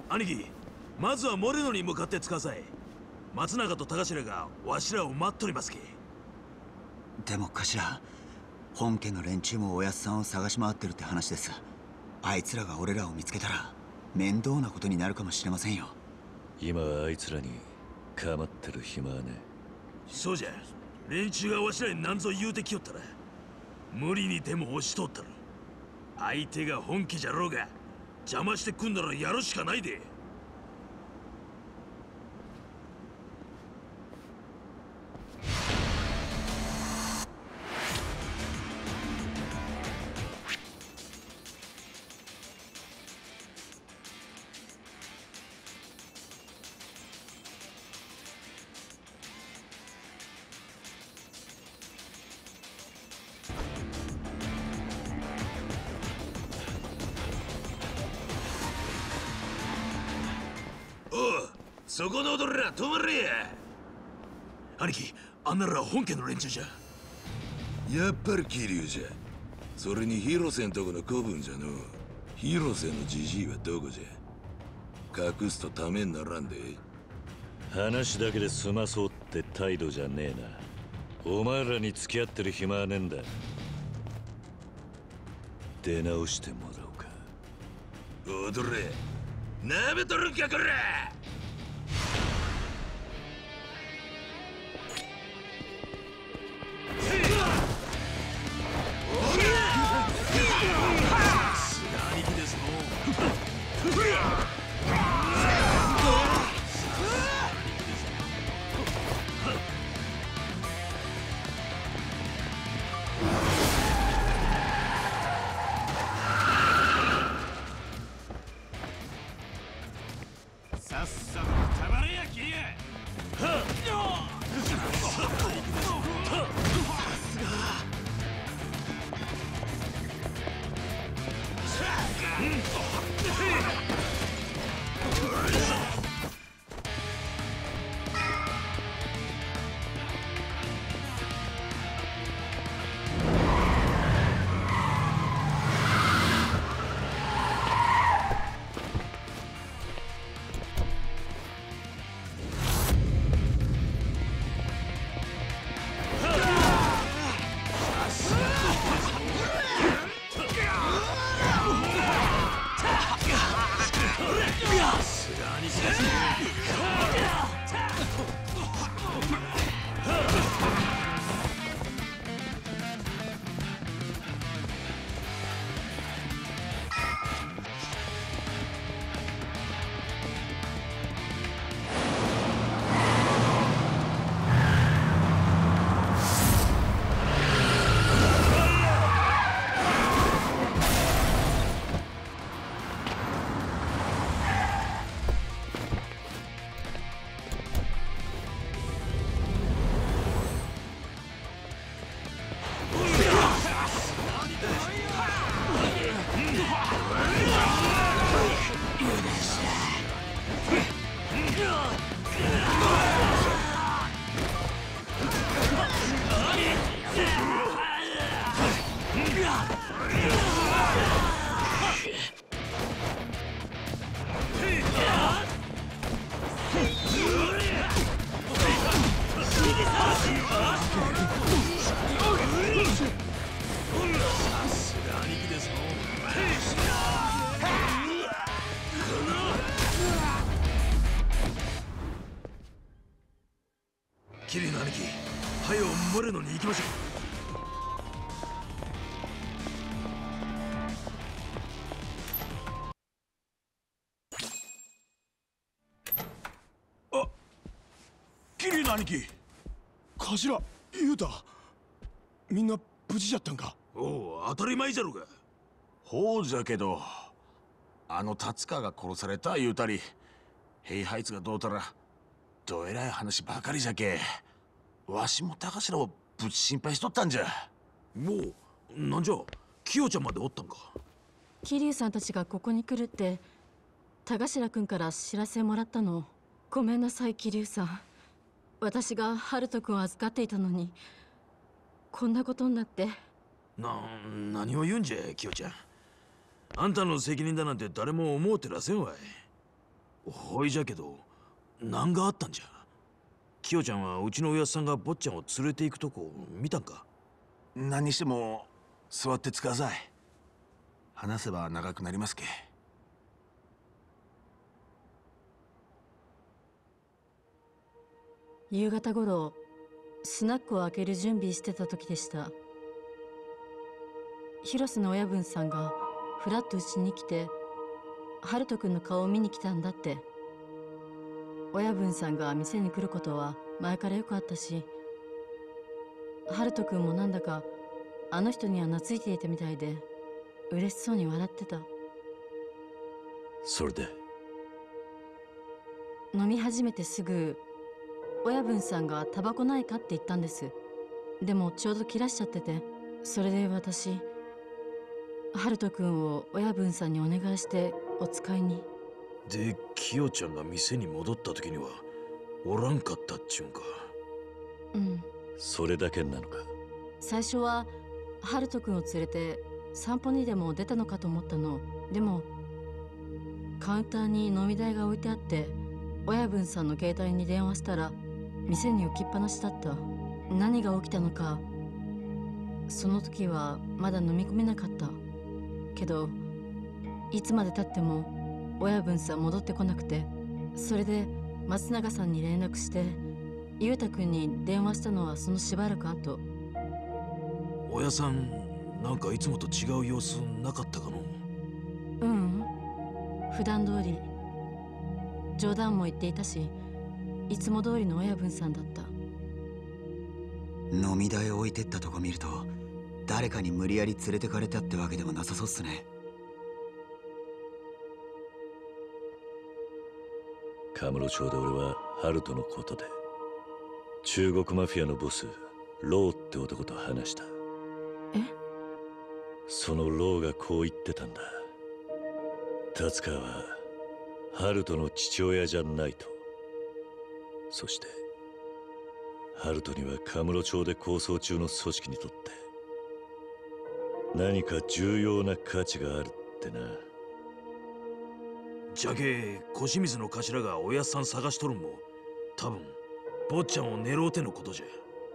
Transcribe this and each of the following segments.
兄貴、まずはモレノに向かってつかさい。松永と田頭がわしらを待っとりますき。 でも頭、本家の連中もおやっさんを探し回ってるって話です。あいつらが俺らを見つけたら面倒なことになるかもしれませんよ。 今はあいつらに構ってる暇はね。 そうじゃ、連中がわしらに何ぞ言うてきよったら無理にでも押しとったる。相手が本家じゃろうが邪魔してくんならやるしかないで。そこの踊りら止まれや。兄貴、あんなら本家の連中じゃ。 やっぱり桐生じゃ。それに広瀬んとこの子分じゃの。広瀬のじじいはどこじゃ。隠すとためにならんで。 話だけで済まそうって態度じゃねえな。お前らに付き合ってる暇はねえんだ。出直してもらおうか。 踊れ。なめとるんかこら。 キリの兄貴、早うモレノに行きましょう。あ、キリの兄貴。 頭、言うた。みんな無事じゃったんか。 おう、当たり前じゃろうが。 ほうじゃけど、あの達川が殺された言うたり、平ハイツがどうたらどえらい話ばかりじゃけ。わしも高頭をぶち心配しとったんじゃ。 もうなんじゃ、キヨちゃんまでおったんか。 桐生さんたちがここに来るって田頭君から知らせもらったの。ごめんなさい桐生さん。私が春人君を預かっていたのにこんなことになって。 何を言うんじゃキヨちゃん。あんたの責任だなんて誰も思うてらせんわい。 ほいじゃけど何があったんじゃ。キヨちゃんはうちのおやっさんが坊ちゃんを連れて行くとこ見たんか。 何にしても座ってつください。話せば長くなりますけ。 夕方頃スナックを開ける準備してた時でした。広瀬の親分さんがフラッとうちに来て春人くんの顔を見に来たんだって。親分さんが店に来ることは前からよくあったし、春人くんもなんだかあの人には懐いていたみたいで嬉しそうに笑ってた。 それで飲み始めてすぐ親分さんがタバコないかって言ったんです。でもちょうど切らしちゃってて、それで私春人くんを親分さんにお願いしてお使いに。 でキヨちゃんが店に戻った時にはおらんかったっちゅうんか。 うん。 それだけなのか。 最初は春人くんを連れて散歩にでも出たのかと思ったの。でもカウンターに飲み代が置いてあって、親分さんの携帯に電話したら店に置きっぱなしだった。何が起きたのかその時はまだ飲み込めなかったけど、いつまでたっても親分さん戻ってこなくて、それで松永さんに連絡して裕太くんに電話したのはそのしばらく後。 親さんなんかいつもと違う様子なかったかの。 ううん、普段通り冗談も言っていたし、いつも通りの親分さんだった。 飲み代置いてったとこ見ると誰かに無理やり連れてかれたってわけでもなさそうっすね。 カムロ町で俺はハルトのことで中国マフィアのボスローって男と話した。 え？ そのローがこう言ってたんだ。達川はハルトの父親じゃないと。そしてハルトにはカムロ町で構想中の組織にとって何か重要な価値があるってな。 じゃけ小清水の頭がおやっさん探しとるんも多分坊ちゃんを狙うてのことじゃ。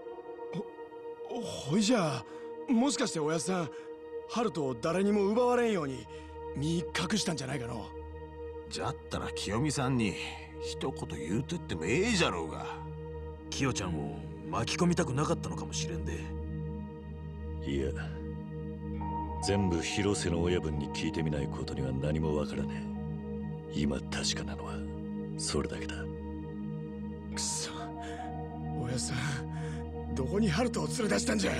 ほいじゃあもしかしておやさん春人を誰にも奪われんように身隠したんじゃないかの。 じゃったら清美さんに一言言うてってもええじゃろうが。 キヨちゃんを巻き込みたくなかったのかもしれんで。 いや、全部広瀬の親分に聞いてみないことには何もわからねえ。今確かなのはそれだけだ。 くそ、おやさんどこに春人を連れ出したんじゃ。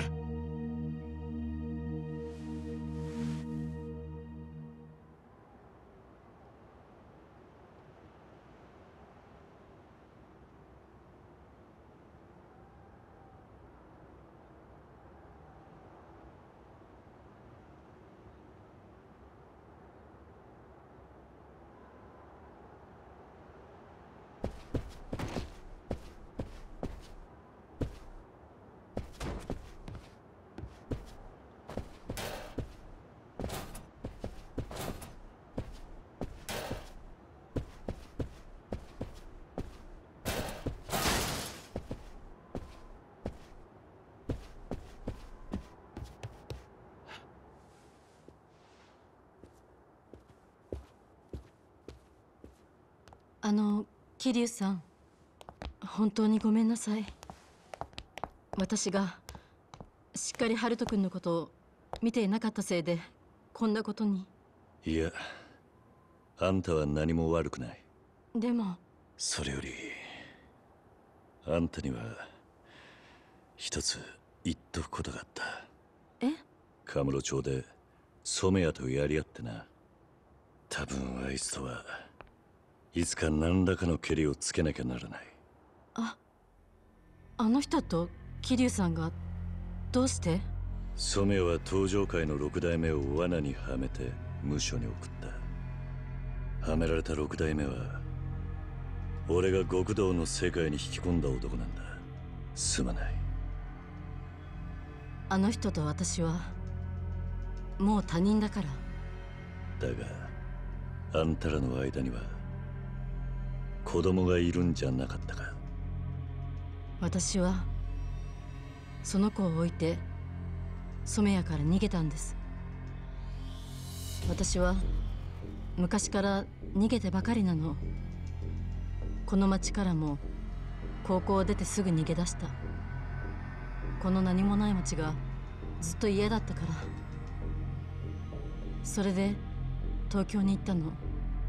桐生さん、本当にごめんなさい。私がしっかり春人くんのことを見ていなかったせいでこんなことに。 いや、あんたは何も悪くない。 でもそれよりあんたには一つ言っとくことがあった。 え？ カムロ町で染谷とやり合ってな。多分あいつとはいつか何らかのケリをつけなきゃならない。 あの人と桐生さんがどうして？ 染谷は東上界の六代目を罠にはめて無所に送った。はめられた六代目は俺が極道の世界に引き込んだ男なんだ。すまない。 あの人と私はもう他人だから。 だがあんたらの間には子供がいるんじゃなかったか。 私はその子を置いて染谷から逃げたんです。私は昔から逃げてばかりなの。この町からも高校を出てすぐ逃げ出した。この何もない町がずっと嫌だったから。それで東京に行ったの。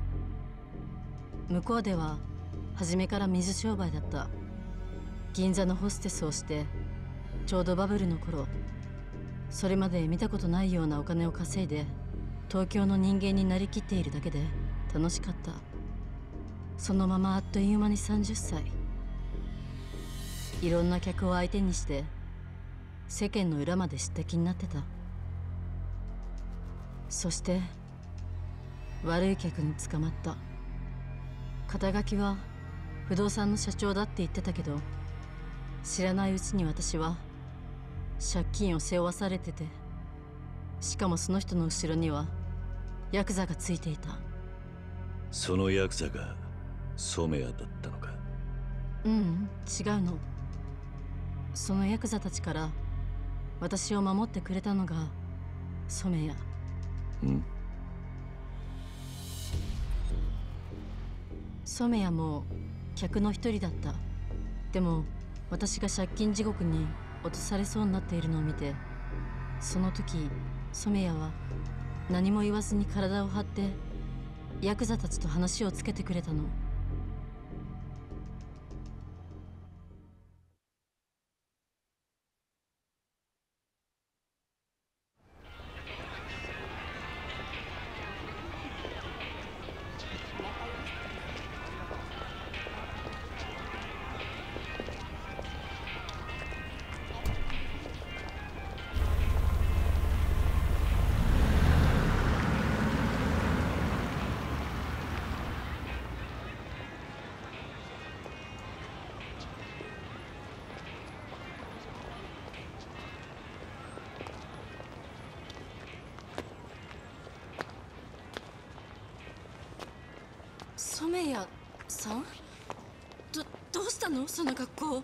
向こうでは初めから水商売だった。銀座のホステスをしてちょうどバブルの頃、それまで見たことないようなお金を稼いで東京の人間になりきっているだけで楽しかった。そのままあっという間に30歳。いろんな客を相手にして世間の裏まで知った気になってた。そして悪い客に捕まった。肩書きは不動産の社長だって言ってたけど、知らないうちに私は借金を背負わされてて、しかもその人の後ろにはヤクザがついていた。 そのヤクザが染谷だったのか。 ううん、違うの。そのヤクザたちから私を守ってくれたのが染谷。染谷も客の一人だった。でも私が借金地獄に落とされそうになっているのを見て、その時染谷は何も言わずに体を張ってヤクザたちと話をつけてくれたの。染谷さん、どうしたのその格好。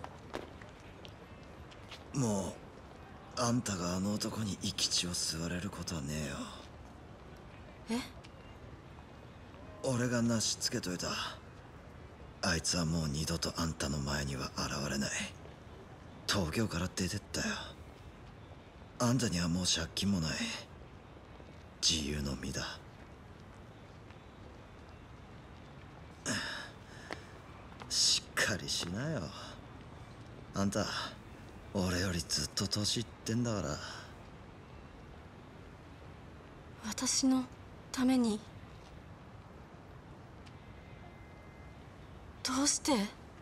もうあんたがあの男に生き血を吸われることはねえよ。 え？ 俺がなしつけといた。あいつはもう二度とあんたの前には現れない。東京から出てったよ。あんたにはもう借金もない。自由の身だ。しっかりしなよ。あんた俺よりずっと年いってんだから。 私のために。どうして？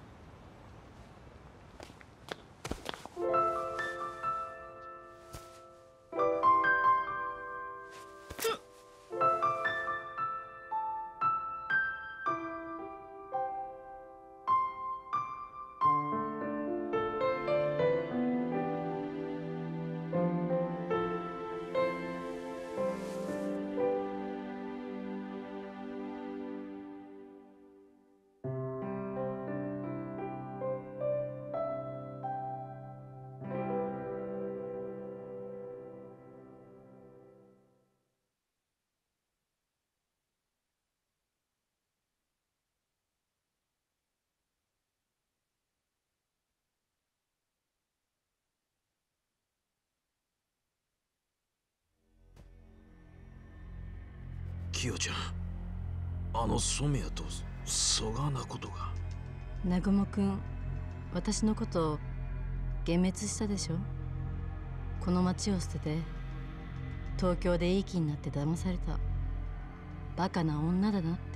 キヨちゃん、あの染谷とそがなことが。 南雲くん、私のことを幻滅したでしょ。この町を捨てて東京でいい気になって騙された。バカな女だなって。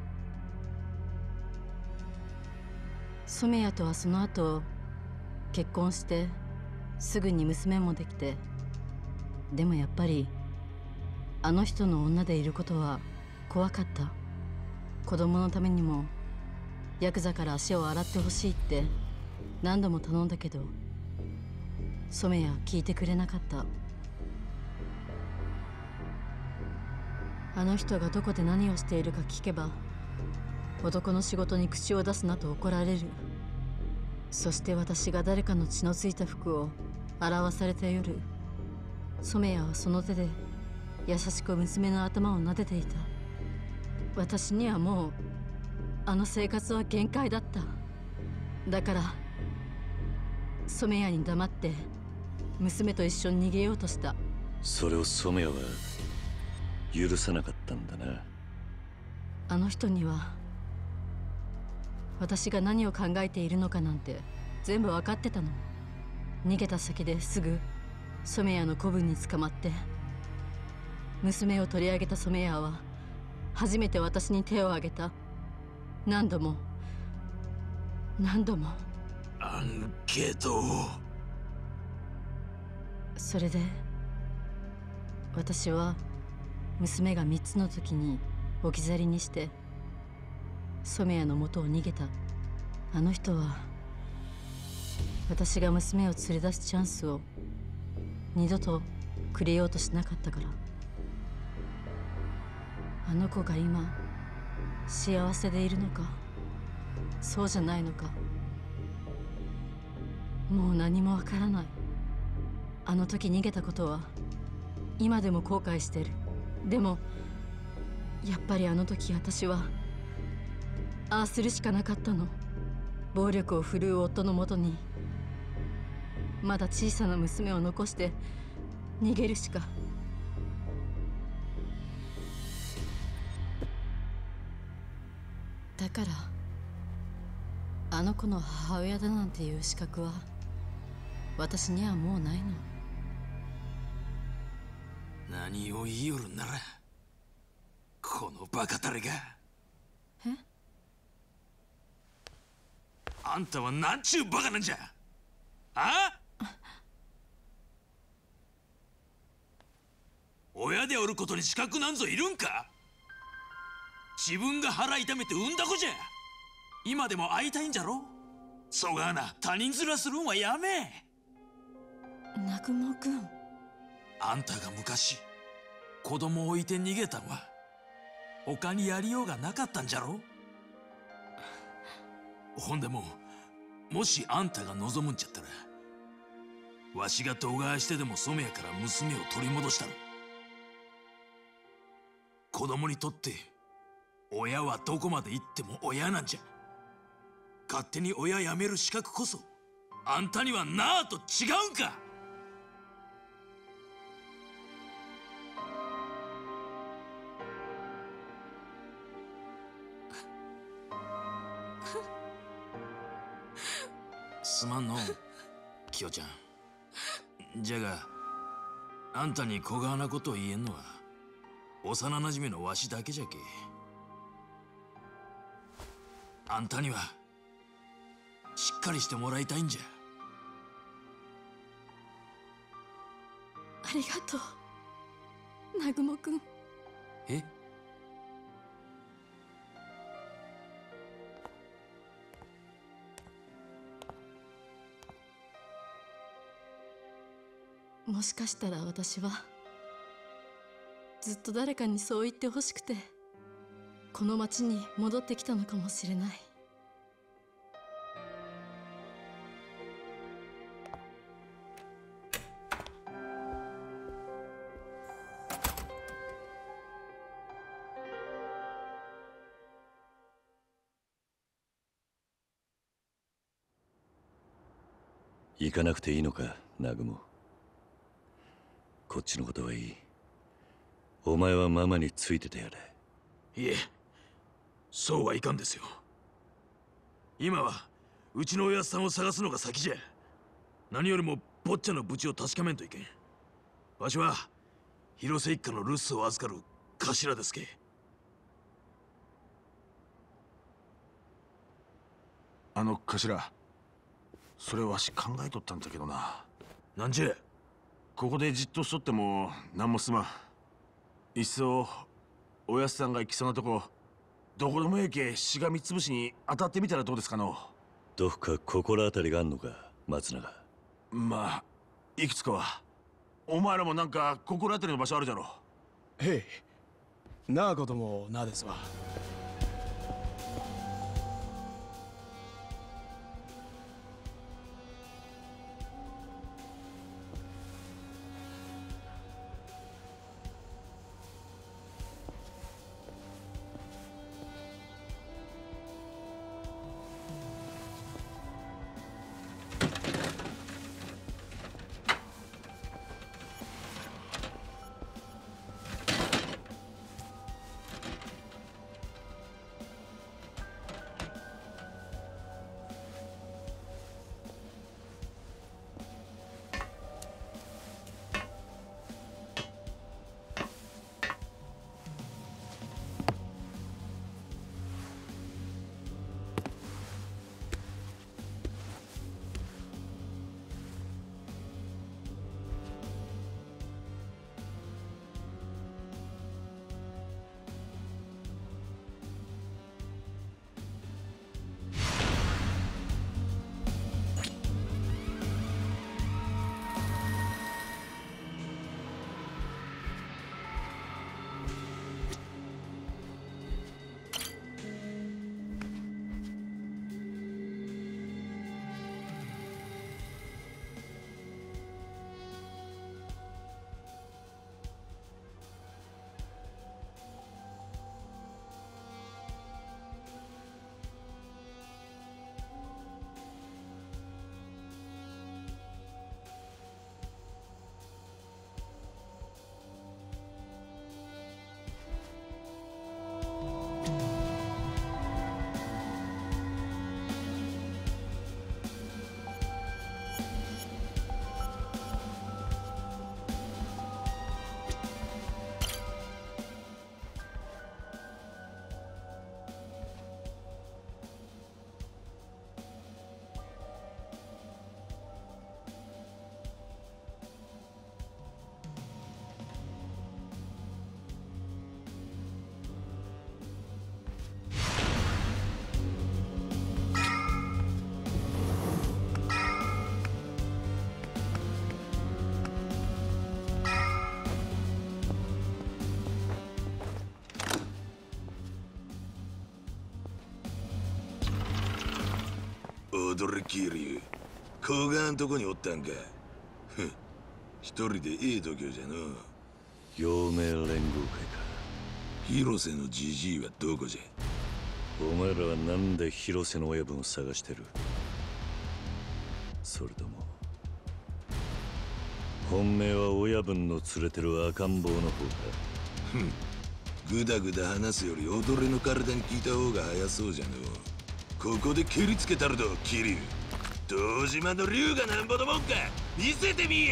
染谷とはその後結婚してすぐに娘もできて、でもやっぱりあの人の女でいることは怖かった。子供のためにもヤクザから足を洗ってほしいって何度も頼んだけど、染谷は聞いてくれなかった。あの人がどこで何をしているか聞けば男の仕事に口を出すなと怒られる。そして私が誰かの血のついた服を洗わされた夜、染谷はその手で優しく娘の頭を撫でていた。私にはもうあの生活は限界だった。だから染谷に黙って娘と一緒に逃げようとした。 それを染谷は許さなかったんだな。 あの人には私が何を考えているのかなんて全部分かってたの。逃げた先ですぐ染谷の子分に捕まって、娘を取り上げた染谷は初めて私に手を挙げた。何度も何度も。 アンケート。 それで私は娘が3つの時に置き去りにして染谷の元を逃げた。あの人は私が娘を連れ出すチャンスを二度とくれようとしなかったから。あの子が今幸せでいるのかそうじゃないのかもう何もわからない。あの時逃げたことは今でも後悔してる。でもやっぱりあの時私はああするしかなかったの。暴力を振るう夫のもとにまだ小さな娘を残して逃げるしか。だからあの子の母親だなんていう資格は私にはもうないの。 何を言いよるんならこのバカタレが。 え？ あんたはなんちゅうバカなんじゃ。あ？親でおることに資格なんぞいるんか。自分が腹痛めて産んだ子じゃ。今でも会いたいんじゃろ。そがな他人面するんはやめ。 南雲君、 あんたが昔子供を置いて逃げたんは他にやりようがなかったんじゃろ。ほんでもしあんたが望むんじゃったらわしが度外してでも染谷から娘を取り戻したる。子供にとって親はどこまで行っても親なんじゃ。勝手に親やめる資格こそあんたにはなあと違うんか。すまんのキヨちゃん。じゃがあんたに小川なことを言えんのは幼なじみのわしだけじゃけ。あんたにはしっかりしてもらいたいんじゃ。 ありがとう南雲君。 え？ もしかしたら私はずっと誰かにそう言ってほしくてこの町に戻ってきたのかもしれない。 行かなくていいのか、南雲。こっちのことはいい。お前はママについててやれ。 いえ、そうはいかんですよ。今はうちのおやっさんを探すのが先じゃ。何よりも坊ちゃんの無事を確かめんといけん。わしは広瀬一家の留守を預かる頭ですけ。 頭、それわし考えとったんだけどな。 なんじゃ。 ここでじっとしとっても何もすまん。いっそおやっさんが行きそうなとこどこでもええけしがみつぶしに当たってみたらどうですかの。 どこか心当たりがあんのか、松永。 まあいくつかは。お前らもなんか心当たりの場所あるじゃろ。 へい、なあこともなあですわ。 踊れ桐生。小川んとこにおったんか。ふん、一人でええ度胸じゃの。 陽明連合会か。 広瀬のじじいはどこじゃ。 お前らはなんで広瀬の親分を探してる？それとも本命は親分の連れてる赤ん坊の方か？ ふん、ぐだぐだ話すより踊れの体に聞いた方が早そうじゃの。ここで蹴りつけたるど、桐生。堂島の竜がなんぼのもんか見せてみいや。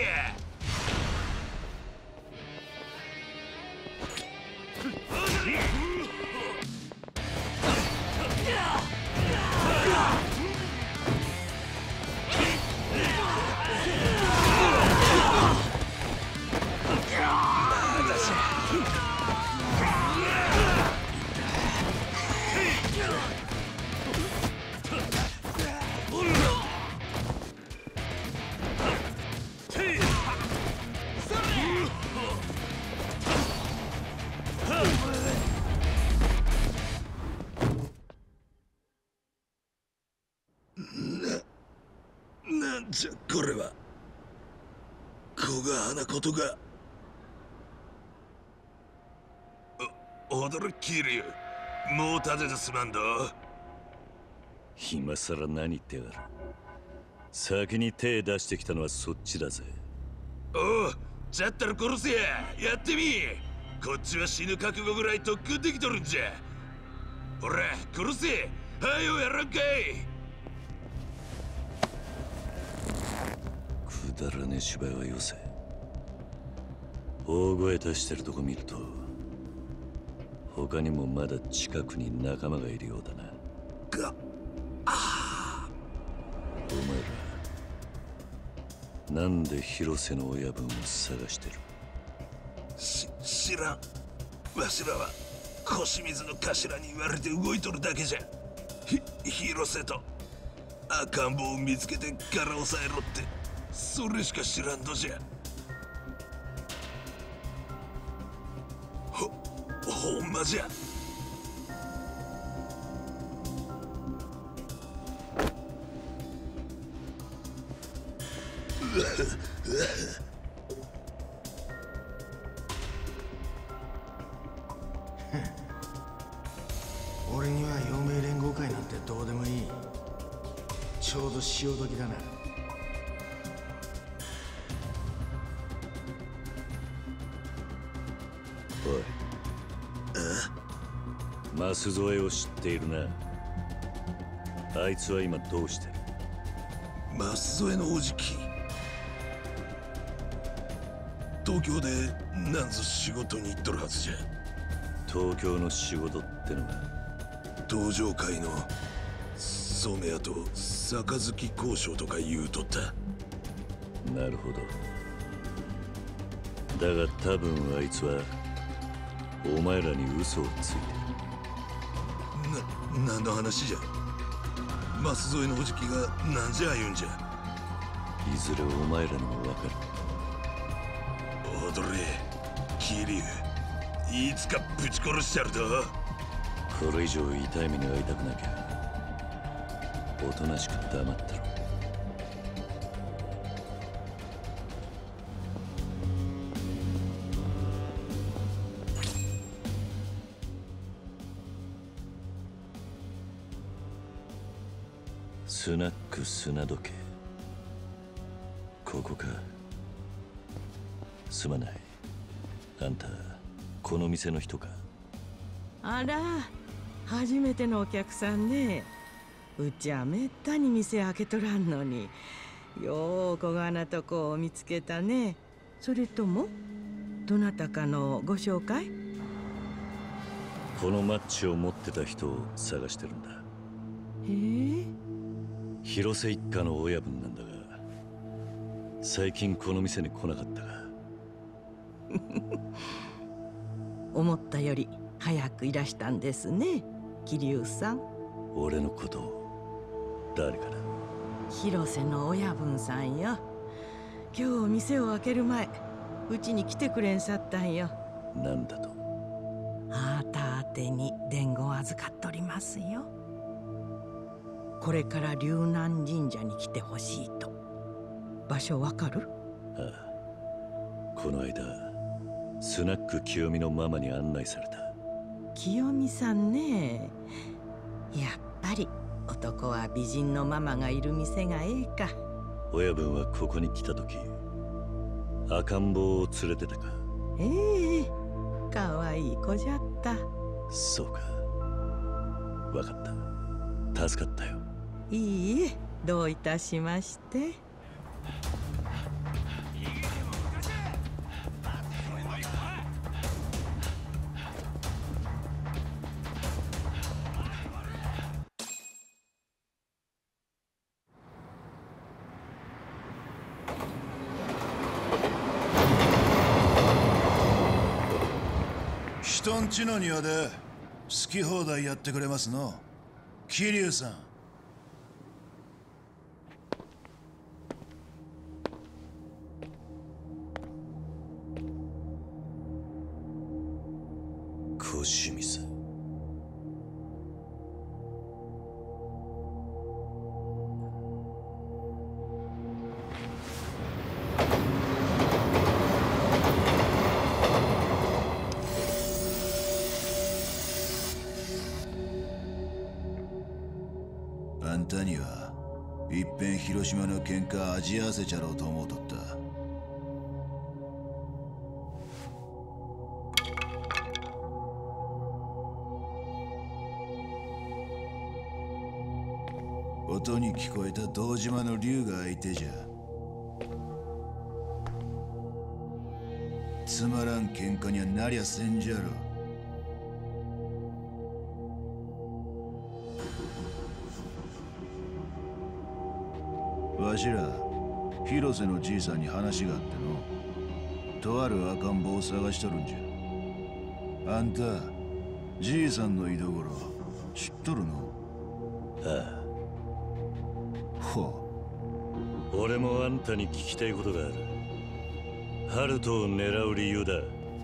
なんじゃこれは。小川なことが。踊る桐生。もう立ててすまんど。 今さら何言ってやがる。先に手出してきたのはそっちだぜ。 おう、じゃったら殺せや。やってみ。こっちは死ぬ覚悟ぐらい特訓できとるんじゃ。ほら殺せ。はよやらんかい。 くだらねえ芝居はよせ。大声出してるとこ見ると他にもまだ近くに仲間がいるようだな。 がお前らなんで広瀬の親分を探してる？ 知らん。わしらは腰水の頭に言われて動いとるだけじゃ。広瀬と赤ん坊を見つけて柄を押さえろって、それしか知らんのじゃ。ほんまじゃ。 俺には陽明連合会なんてどうでもいい。ちょうど潮時だな。 おい、舛添を知っているな。あいつは今どうしてる？ 舛添のおじき。東京でなんぞ仕事に行っとるはずじゃ。 東京の仕事ってのは登場会の染屋と杯交渉とか言うとった。 なるほど。だが多分あいつはお前らに嘘をついてる。何の話じゃ。舛添のおじきが何じゃ言うんじゃ。 いずれお前らにも分かる。 踊れ桐生、いつかぶち殺しちゃるぞ。 これ以上痛い目に遭いたくなきゃおとなしく黙ってろ。スナック砂時計、ここか。すまない。あんたこの店の人か？ あら、初めてのお客さんね。うちはめったに店開けとらんのに、よう小がなとこを見つけたね。それともどなたかのご紹介？ このマッチを持ってた人を探してるんだ。 へえ。 広瀬一家の親分なんだが、最近この店に来なかったか？ 思ったより早くいらしたんですね、桐生さん。 俺のことを誰かな？ 広瀬の親分さんよ。今日店を開ける前、うちに来てくれんさったんよ。 なんだと？ あーた宛てに伝言預かっとりますよ。 これから龍南神社に来てほしいと。場所わかる？ ああ、この間スナック清美のママに案内された。 清美さんね。やっぱり男は美人のママがいる店がええか。 親分はここに来た時赤ん坊を連れてたか？ ええ、かわいい子じゃった。 そうか、わかった。助かったよ。 いいえ、どういたしまして。 人んちの庭で好き放題やってくれますの、桐生さん。 小清水。 あんたにはいっぺん広島の喧嘩味合わせちゃろうと思うとった。音に聞こえた堂島の竜が相手じゃ。つまらん喧嘩にはなりゃせんじゃろ。わしら広瀬のじいさんに話があっての、とある赤ん坊を探しとるんじゃ。あんたじいさんの居所知っとるの？ ああ、 ほう。俺もあんたに聞きたいことがある。ハルトを狙う理由だ。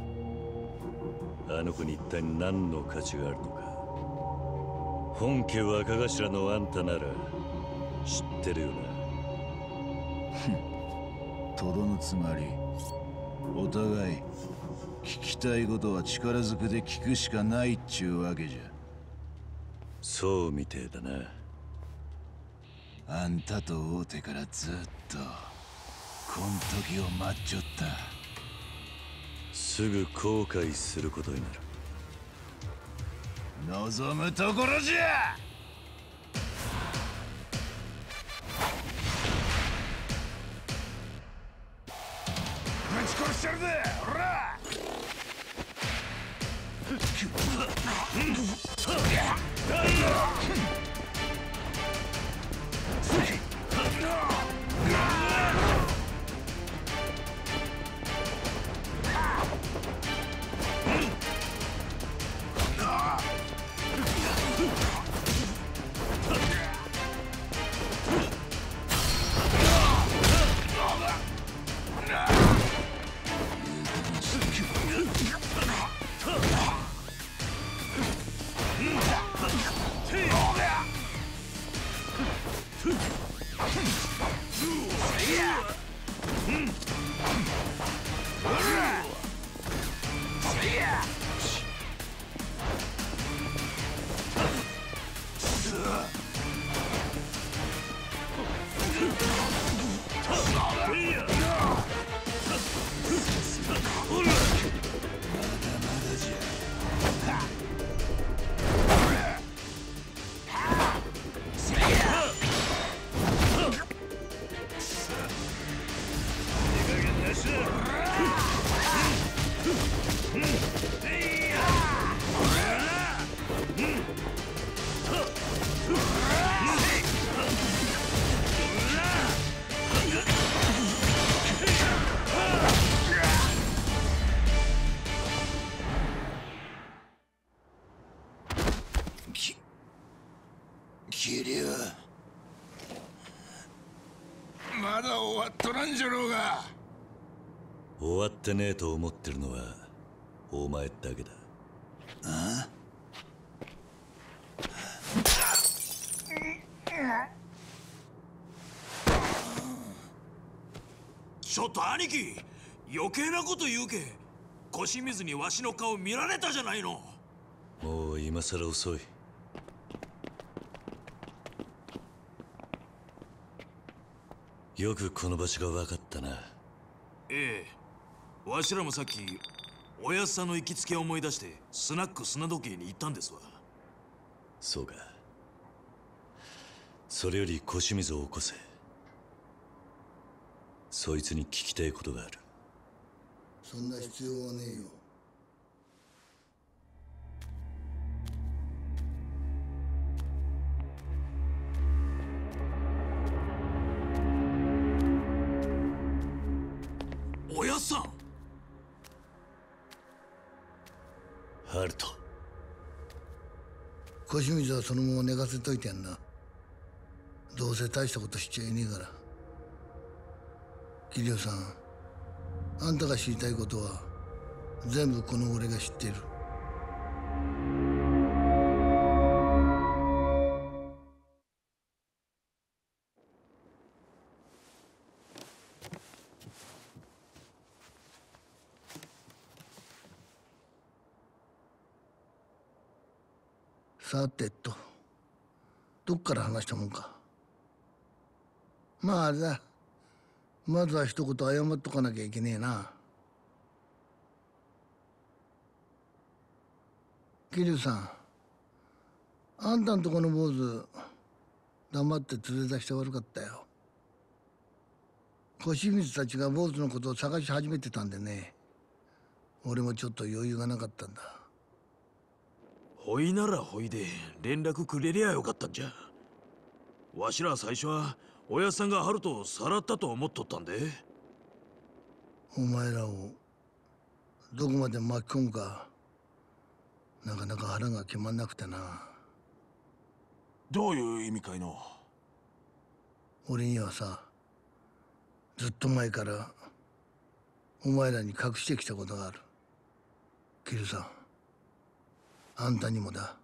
あの子に一体何の価値があるのか。本家若頭のあんたなら知ってるよな。 とどのつまり、お互い聞きたいことは力ずくで聞くしかないっちゅうわけじゃ。 そうみてえだな。 あんたと会うてからずっとこん時を待っちょった。 すぐ後悔することになる。 望むところじゃ。ぶち殺してやるぜ、ほら。桐生、まだ終わっとらんじゃろうが。 終わってねえと思ってるのはお前だけだ。 ああちょっと兄貴、余計なこと言うけ。腰水にわしの顔見られたじゃないの。 もう今さら遅い。よくこの場所が分かったな。 ええ、わしらもさっきおやっさんの行きつけを思い出してスナック砂時計に行ったんですわ。 そうか。それより腰水を起こせ。そいつに聞きたいことがある。 そんな必要はねえよ。 おやっさん。 ハルト。 腰水はそのまま寝かせといてやんな。どうせ大したことしちゃいねえから。桐生さん、あんたが知りたいことは全部この俺が知っている。さてと、どっから話したもんか。まああれだ、まずは一言謝っとかなきゃいけねえな。桐生さん、あんたんとこの坊主黙って連れ出して悪かったよ。小清水たちが坊主のことを探し始めてたんでね、俺もちょっと余裕がなかったんだ。 ほいならほいで連絡くれりゃよかったんじゃ。わしら最初はおやっさんがハルトをさらったと思っとったんで。 お前らをどこまで巻き込むかなかなか腹が決まんなくてな。 どういう意味かいの？ 俺にはさ、ずっと前からお前らに隠してきたことがある。キルさん、あんたにもだ。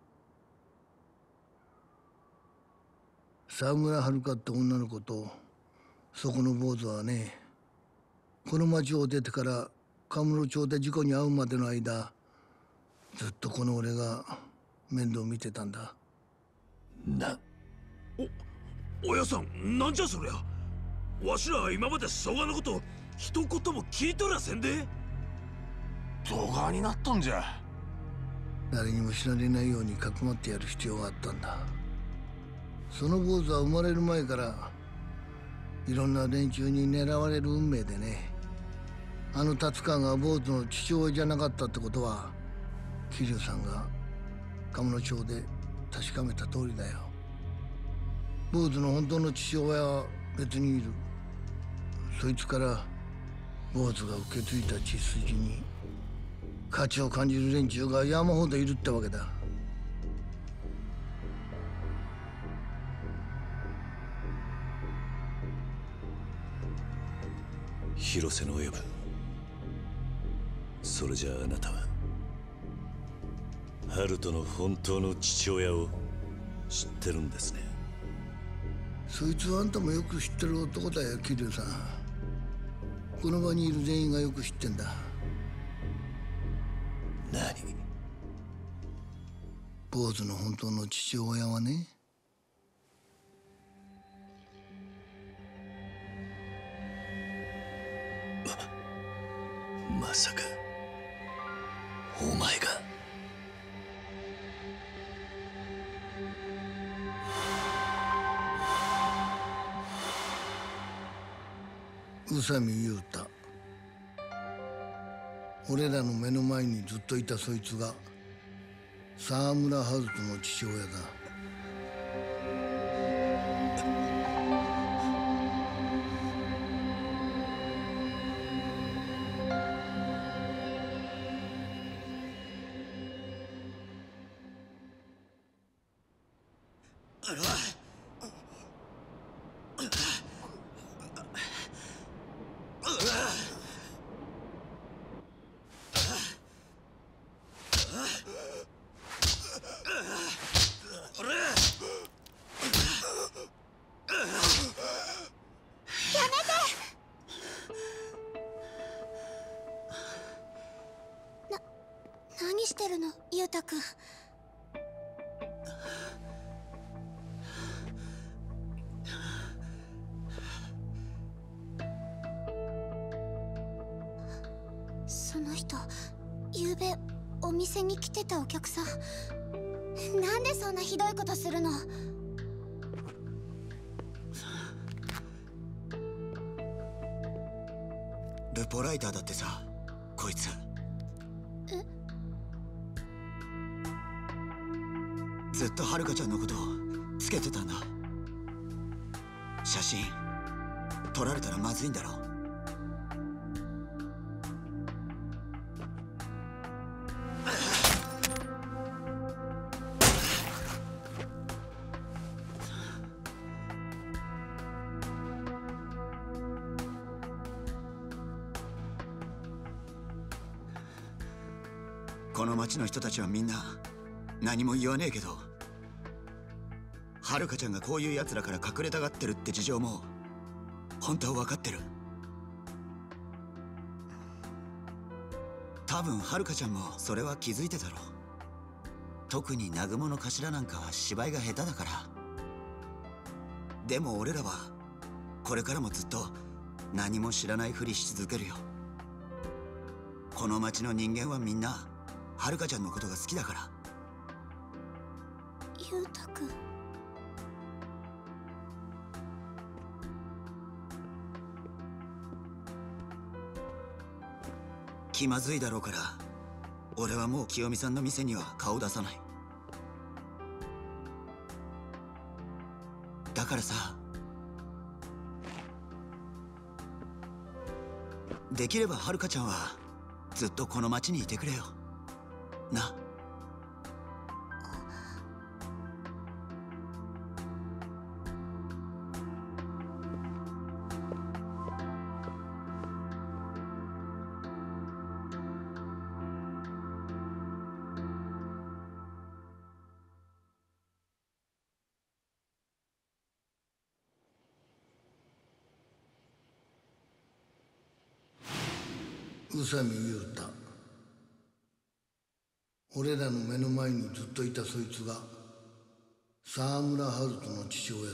沢村遥って女の子とそこの坊主はね、この町を出てからカムロ町で事故に遭うまでの間、ずっとこの俺が面倒見てたんだ。 おやっさん、なんじゃそりゃ。わしら今までそがのこと一言も聞いとらせんで。 動画になっとんじゃ。 誰にも知られないようにかくまってやる必要があったんだ。その坊主は生まれる前からいろんな連中に狙われる運命でね。あの達川が坊主の父親じゃなかったってことは、桐生さんが鴨野町で確かめた通りだよ。坊主の本当の父親は別にいる。そいつから坊主が受け継いだ血筋に価値を感じる連中が山ほどいるってわけだ。 広瀬の親分、それじゃああなたはハルトの本当の父親を知ってるんですね。 そいつはあんたもよく知ってる男だよ、桐生さん。この場にいる全員がよく知ってんだ。 何？ 坊主の本当の父親はね、 まさかお前が。 宇佐美雄太。俺らの目の前にずっといたそいつが沢村春人の父親だ。 うたくん。その人、ゆうべお店に来てたお客さん。なんでそんなひどいことするの？ ルポライターだってさ、こいつ。ずっとはるかちゃんのことをつけてたんだ。写真撮られたらまずいんだろ。この町の人たちはみんな何も言わねえけど、はるかちゃんがこういう奴らから隠れたがってるって事情も本当は分かってる。多分はるかちゃんもそれは気づいてたろう。特に南雲の頭なんかは芝居が下手だから。でも俺らはこれからもずっと何も知らないふりし続けるよ。この町の人間はみんなはるかちゃんのことが好きだから。 ゆうたくん。 気まずいだろうから、俺はもう清美さんの店には顔出さない。だからさ、できればはるかちゃんはずっとこの町にいてくれよな。 宇佐美雄太。俺らの目の前にずっといたそいつが沢村春人の父親だ。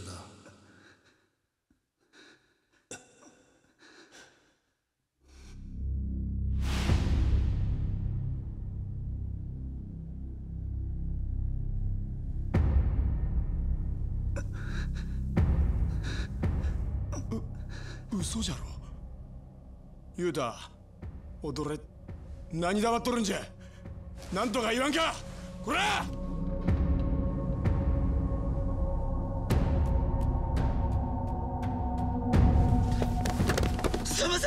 嘘じゃろ。雄太、踊れ。何黙っとるんじゃ。なんとか言わんか、こら！ すいません。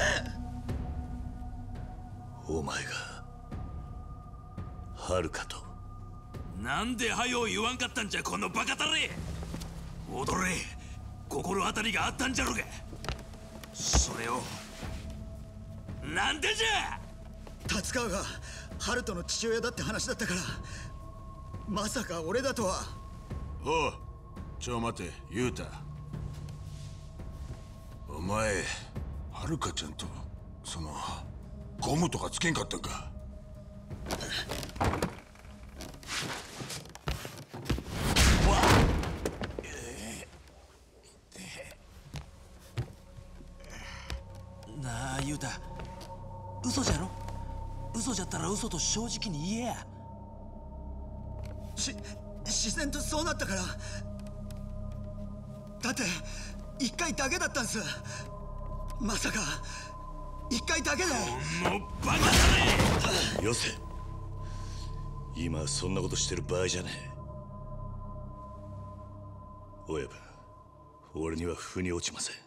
お前がはるかと。 なんではよ言わんかったんじゃ、このバカタレ。踊れ、心当たりがあったんじゃろが。それをなんでじゃ。 達川が春人の父親だって話だったから、まさか俺だとは。 おう、ちょ待て、雄太。お前はるかちゃんとそのゴムとかつけんかったんか。 なあ雄太、嘘じゃろ。嘘じゃったら嘘と正直に言えや。 自然とそうなったから。だって一回だけだったんす。まさか一回だけで。 このバカだね。 よせ。今はそんなことしてる場合じゃねえ。親分、俺には腑に落ちません。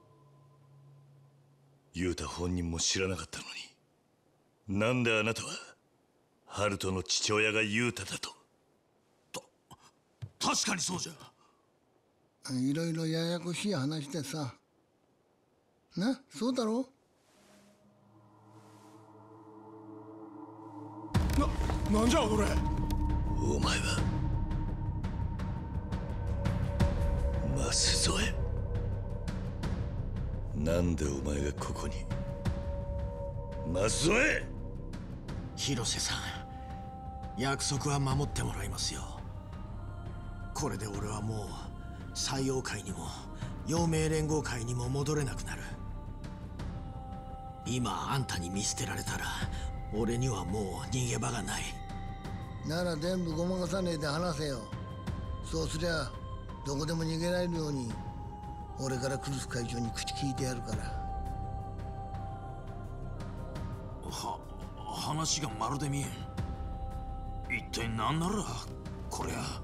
雄太本人も知らなかったのに、なんであなたは春人の父親が雄太だと。 確かにそうじゃ。 いろいろややこしい話でさ。な、そうだろ。 なんじゃ踊れ。 お前は舛添。なんでお前がここに。舛添。 広瀬さん、 約束は守ってもらいますよ。これで俺はもう採用会にも陽明連合会にも戻れなくなる。今あんたに見捨てられたら俺にはもう逃げ場がない。 なら全部ごまかさねえで話せよ。そうすりゃどこでも逃げられるように俺からクルス会長に口聞いてやるから。 話がまるで見えん。一体何ならこりゃ。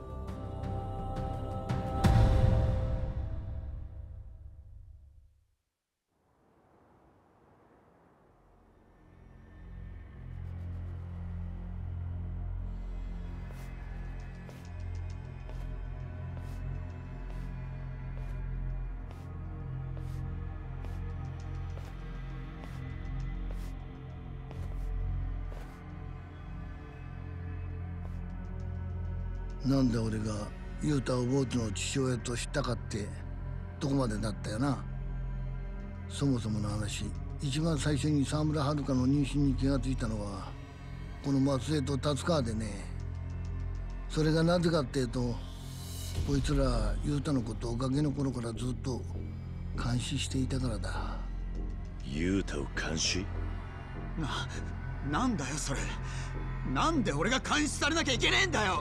なんで俺が雄太をボートの父親と知ったかってとこまでだったよな。そもそもの話、一番最初に沢村遥の妊娠に気がついたのはこの松江と達川でね。それがなぜかっていうと、こいつら雄太のことをガキの頃からずっと監視していたからだ。 雄太を監視？ なんだよそれ。なんで俺が監視されなきゃいけねえんだよ。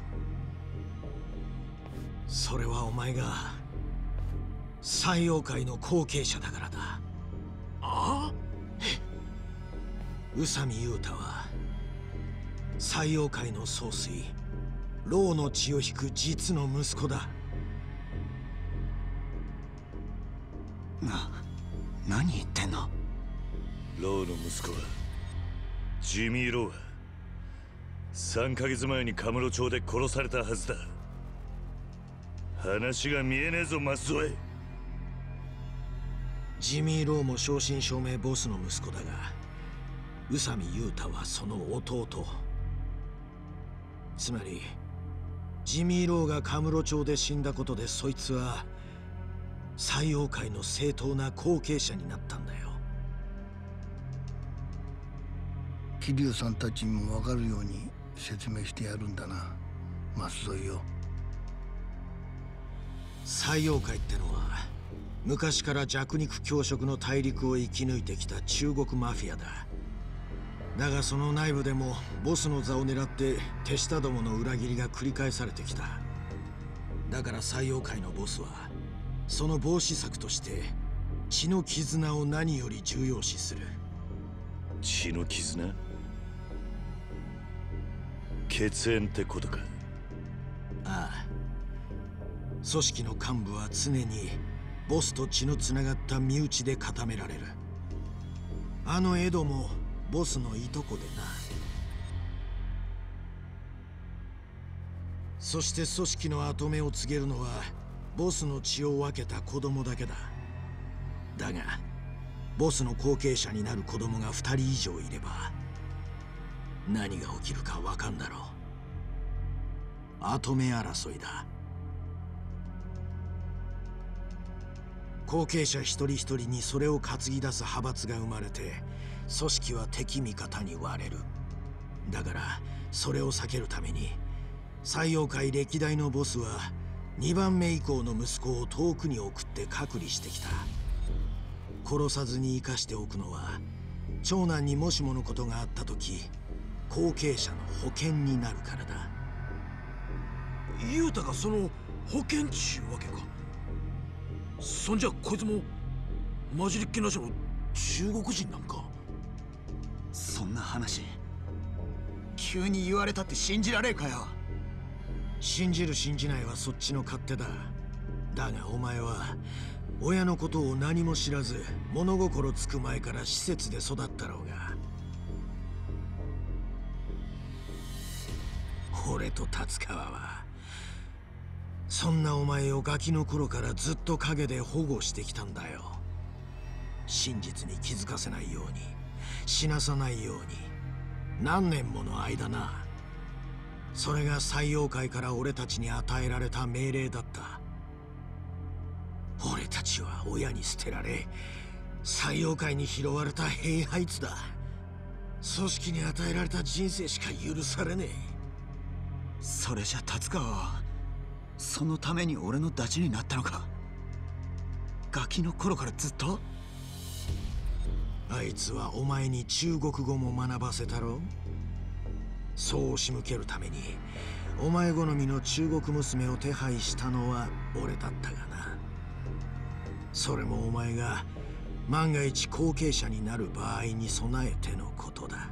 それはお前が採用会の後継者だからだ。 ああ？ 宇佐美雄太は採用会の総帥老の血を引く実の息子だ。何言ってんの？ ローの息子はジミー・ローは3ヶ月前にカムロ町で殺されたはずだ。話が見えねえぞマス添。 ジミー・ローも正真正銘ボスの息子だが、宇佐美雄太はその弟。つまりジミー・ローがカムロ町で死んだことで、そいつは採用会の正当な後継者になったんだよ。 桐生さんたちにも分かるように説明してやるんだな、舛添よ。 採用会ってのは昔から弱肉強食の大陸を生き抜いてきた中国マフィアだ。だがその内部でもボスの座を狙って手下どもの裏切りが繰り返されてきた。だから採用会のボスはその防止策として血の絆を何より重要視する。 血の絆？血縁ってことか？ ああ。組織の幹部は常にボスと血のつながった身内で固められる。あのエドもボスのいとこでな。そして組織の跡目を告げるのはボスの血を分けた子供だけだ。だがボスの後継者になる子供が2人以上いれば何が起きるか分かんだろう。跡目争いだ。後継者一人一人にそれを担ぎ出す派閥が生まれて、組織は敵味方に割れる。だからそれを避けるために採用会歴代のボスは2番目以降の息子を遠くに送って隔離してきた。殺さずに生かしておくのは長男にもしものことがあった時後継者の保険になるからだ。 雄太がその保険ちゅうわけか。そんじゃこいつも混じりっ気なしの中国人なんか。 そんな話急に言われたって信じられるかよ。信じる信じないはそっちの勝手だ。だがお前は親のことを何も知らず物心つく前から施設で育ったろうが。俺と達川はそんなお前をガキの頃からずっと陰で保護してきたんだよ。真実に気づかせないように、死なさないように、何年もの間な。それが採用会から俺たちに与えられた命令だった。俺たちは親に捨てられ、採用会に拾われた兵ハイツだ。 組織に与えられた人生しか許されねえ。 それじゃ達川はそのために俺のダチになったのか。ガキの頃からずっと。 あいつはお前に中国語も学ばせたろ。そう仕向けるためにお前好みの中国娘を手配したのは俺だったがな。それもお前が万が一後継者になる場合に備えてのことだ。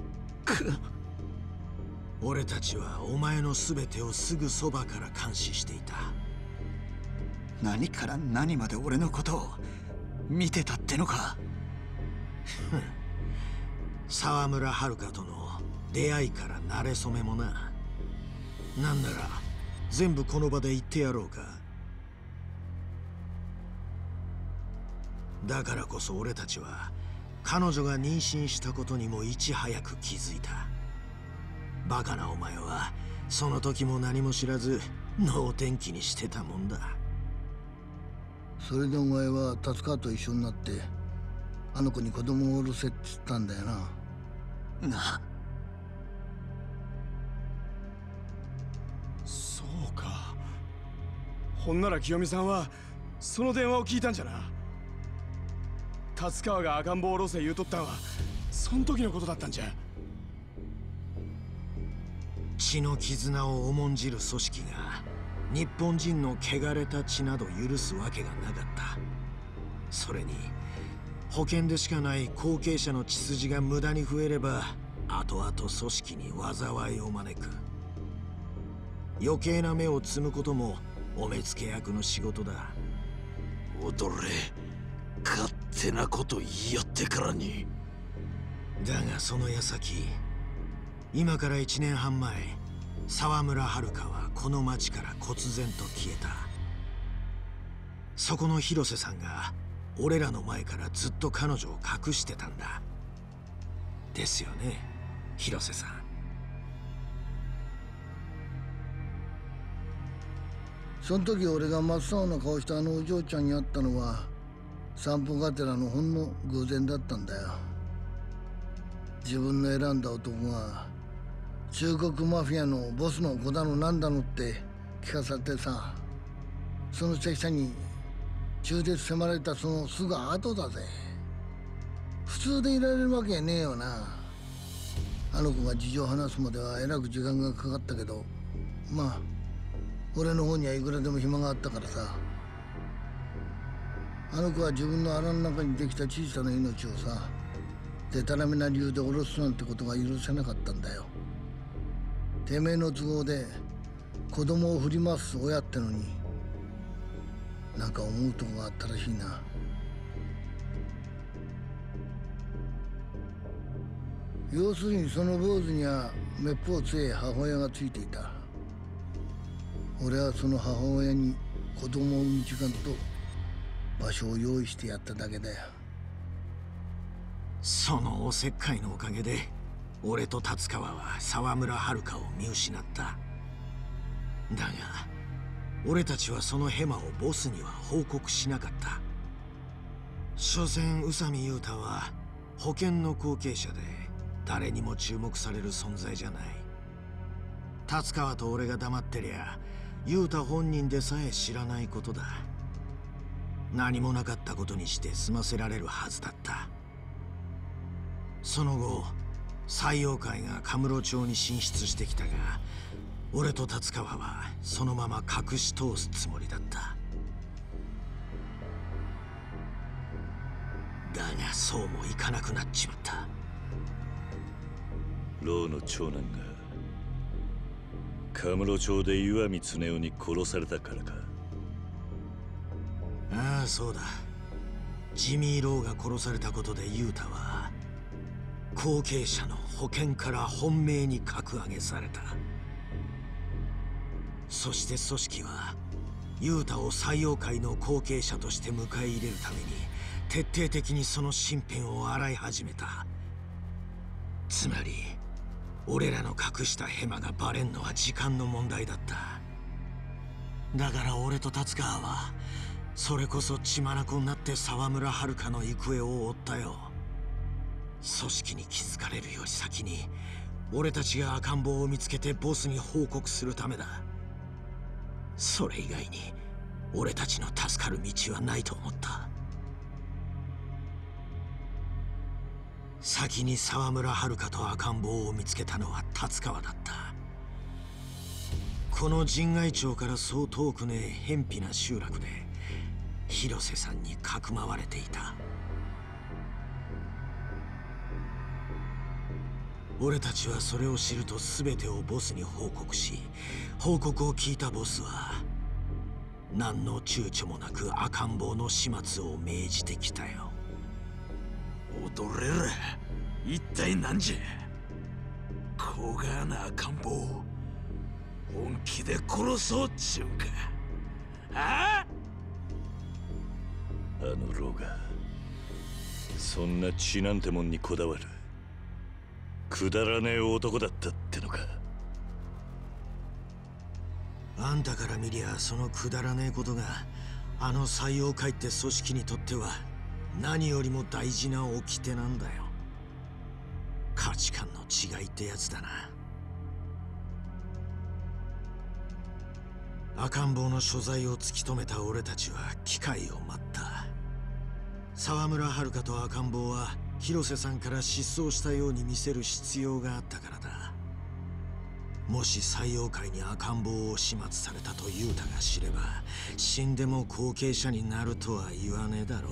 俺たちはお前の全てをすぐそばから監視していた。 何から何まで俺のことを見てたってのか。 沢村遥との出会いから馴れ初めもな。なんなら全部この場で言ってやろうか。だからこそ俺たちは彼女が妊娠したことにもいち早く気づいた。バカなお前はその時も何も知らず能天気にしてたもんだ。 それでお前は達川と一緒になってあの子に子供を下ろせって言ったんだよな。 な。 そうか。ほんなら清美さんはその電話を聞いたんじゃな。達川が赤ん坊を下ろせ言うとったんはその時のことだったんじゃ。 血の絆を重んじる組織が日本人の汚れた血など許すわけがなかった。それに保険でしかない後継者の血筋が無駄に増えれば後々組織に災いを招く。余計な目を摘むこともお目付け役の仕事だ。 踊れ、勝手なこと言いよってからに。 だがその矢先、今から1年半前、沢村遥はこの町から忽然と消えた。そこの広瀬さんが俺らの前からずっと彼女を隠してたんだ。ですよね、広瀬さん。 その時俺が真っ青な顔したあのお嬢ちゃんに会ったのは散歩がてらのほんの偶然だったんだよ。自分の選んだ男が中国マフィアのボスの子だのなんだのって聞かされてさ、その拙者に中絶迫られたそのすぐ後だぜ。普通でいられるわけねえよな。あの子が事情を話すまではえらく時間がかかったけど、まあ俺の方にはいくらでも暇があったからさ。あの子は自分の腹の中にできた小さな命をさ、でたらめな理由で下ろすなんてことが許せなかったんだよ。てめえの都合で子供を振り回す親ってのになんか思うとこがあったらしいな。要するにその坊主にはめっぽう強い母親がついていた。俺はその母親に子供を産む時間と場所を用意してやっただけだよ。 そのおせっかいのおかげで俺と達川は沢村遥を見失った。だが俺たちはそのヘマをボスには報告しなかった。所詮宇佐美雄太は保険の後継者で誰にも注目される存在じゃない。達川と俺が黙ってりゃ雄太本人でさえ知らないことだ。何もなかったことにして済ませられるはずだった。その後採用会がカムロ町に進出してきたが、俺と達川はそのまま隠し通すつもりだった。だがそうもいかなくなっちまった。 老の長男がカムロ町で岩見恒夫に殺されたからか。 ああ、そうだ。ジミー・ローが殺されたことで雄太は後継者の保険から本命に格上げされた。そして組織は雄太を採用会の後継者として迎え入れるために徹底的にその身辺を洗い始めた。つまり俺らの隠したヘマがバレんのは時間の問題だった。だから俺と達川はそれこそ血眼になって沢村遥の行方を追ったよ。 組織に気づかれるより先に俺たちが赤ん坊を見つけてボスに報告するためだ。それ以外に俺たちの助かる道はないと思った。先に沢村遥と赤ん坊を見つけたのは達川だった。この陣外町からそう遠くねえ偏僻な集落で広瀬さんにかくまわれていた。俺たちはそれを知ると全てをボスに報告し、報告を聞いたボスは何の躊躇もなく赤ん坊の始末を命じてきたよ。 踊れら一体何じゃ。小川な赤ん坊本気で殺そうっちゅうんか。あのローがそんな血なんてもんにこだわるくだらねえ男だったってのか。 あんたから見りゃそのくだらねえことがあの採用会って組織にとっては何よりも大事な掟なんだよ。価値観の違いってやつだな。赤ん坊の所在を突き止めた俺たちは機会を待った。沢村遥と赤ん坊は広瀬さんから失踪したように見せる必要があったからだ。もし採用会に赤ん坊を始末されたと雄太が知れば死んでも後継者になるとは言わねえだろ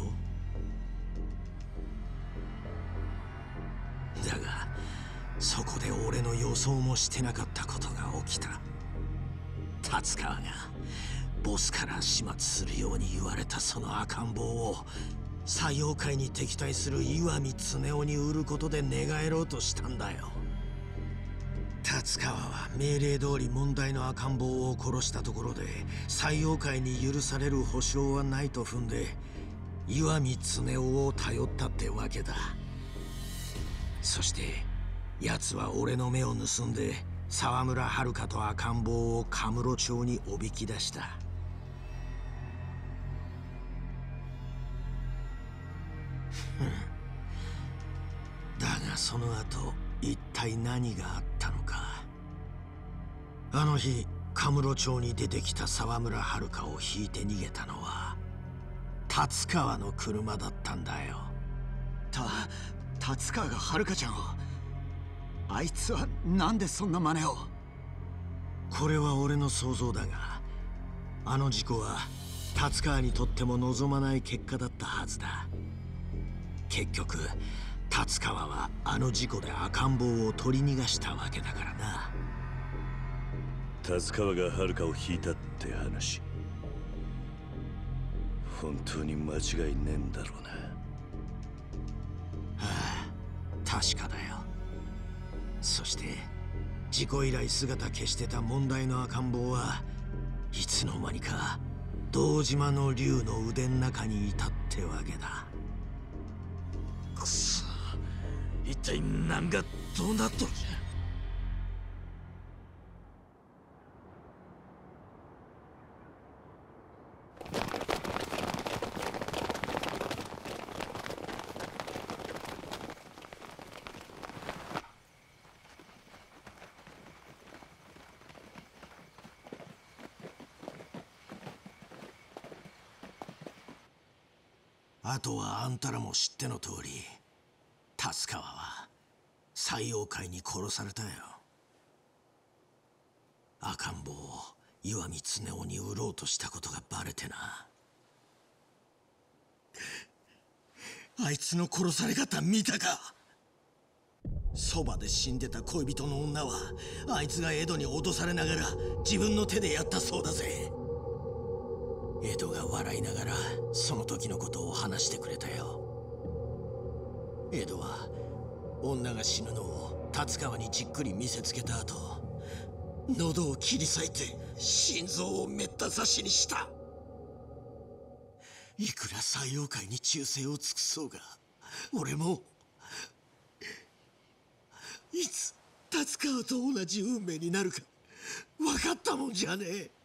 う。だがそこで俺の予想もしてなかったことが起きた。達川がボスから始末するように言われたその赤ん坊を採用会に敵対する岩見恒夫に売ることで寝返ろうとしたんだよ。達川は命令通り問題の赤ん坊を殺したところで採用会に許される保証はないと踏んで岩見恒夫を頼ったってわけだ。そして奴は俺の目を盗んで沢村遥と赤ん坊をカムロ町におびき出した。だがその後一体何があったのか。あの日カムロ町に出てきた沢村遥を引いて逃げたのは達川の車だったんだよ。 達川が遥ちゃんを。あいつはなんでそんな真似を。 これは俺の想像だがあの事故は達川にとっても望まない結果だったはずだ。結局達川はあの事故で赤ん坊を取り逃がしたわけだからな。 達川が遥を引いたって話本当に間違いねえんだろうな。 ああ確かだよ。そして事故以来姿消してた問題の赤ん坊はいつの間にか堂島の竜の腕の中にいたってわけだ。 くそ、一体何がどうなっとるじゃ。 あとはあんたらも知っての通り達川は採用会に殺されたよ。赤ん坊を岩見恒夫に売ろうとしたことがバレてな。あいつの殺され方見たか。そばで死んでた恋人の女はあいつがエドに脅されながら自分の手でやったそうだぜ。エドが笑いながらその時のことを話してくれたよ。エドは女が死ぬのを達川にじっくり見せつけた後喉を切り裂いて心臓をめった刺しにした。いくら採用会に忠誠を尽くそうが俺もいつ達川と同じ運命になるか分かったもんじゃねえ。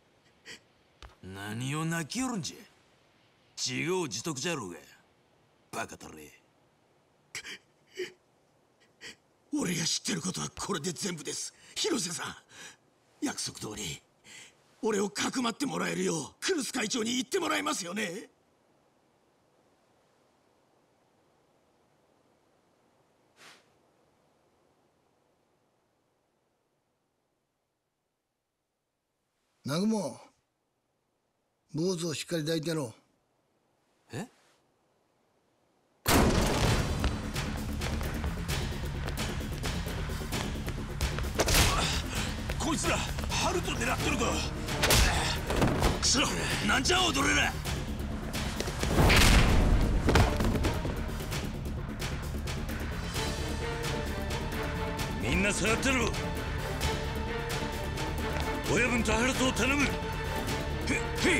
何を泣きよるんじゃ。自業自得じゃろうがバカたれ。 俺が知ってることはこれで全部です。広瀬さん、約束通り俺をかくまってもらえるようクルス会長に言ってもらえますよね。 南雲、坊主をしっかり抱いてやろう。 え？ こいつらハルト狙ってるか。クソ、なんじゃ踊れら。みんな下がってろ。親分とハルトを頼む。へっ。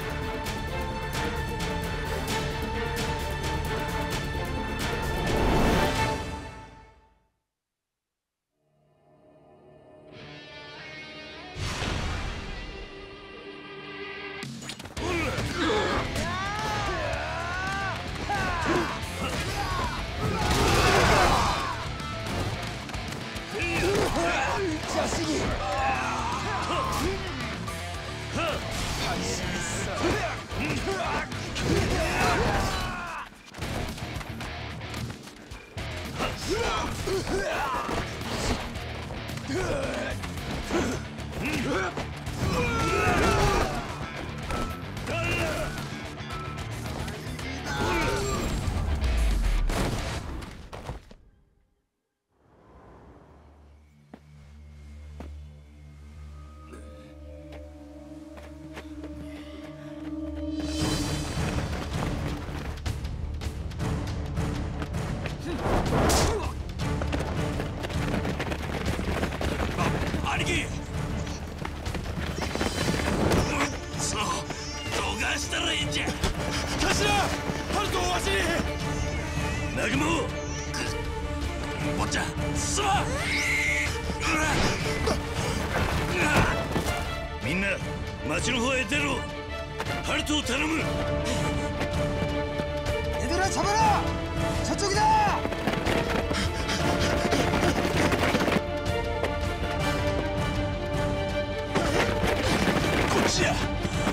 兄貴、そう逃したらいいんじゃ。 頭、ハルトをわしに。 南雲、坊ちゃん、進ま。みんな町の方へ出ろ。ハルトを頼む。 얘들아 잡아라! 저쪽이다! 꽃이야!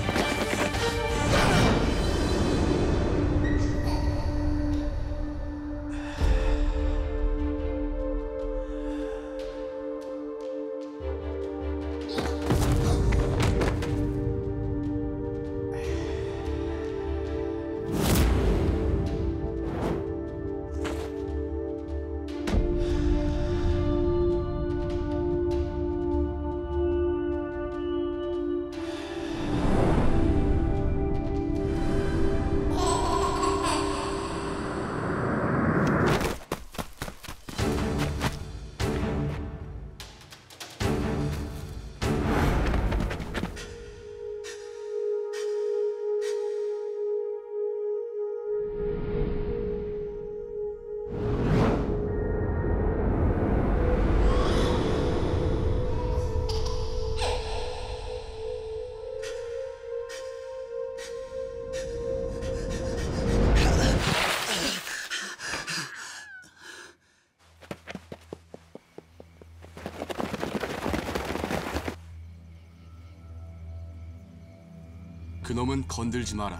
그놈은 건들지 마라.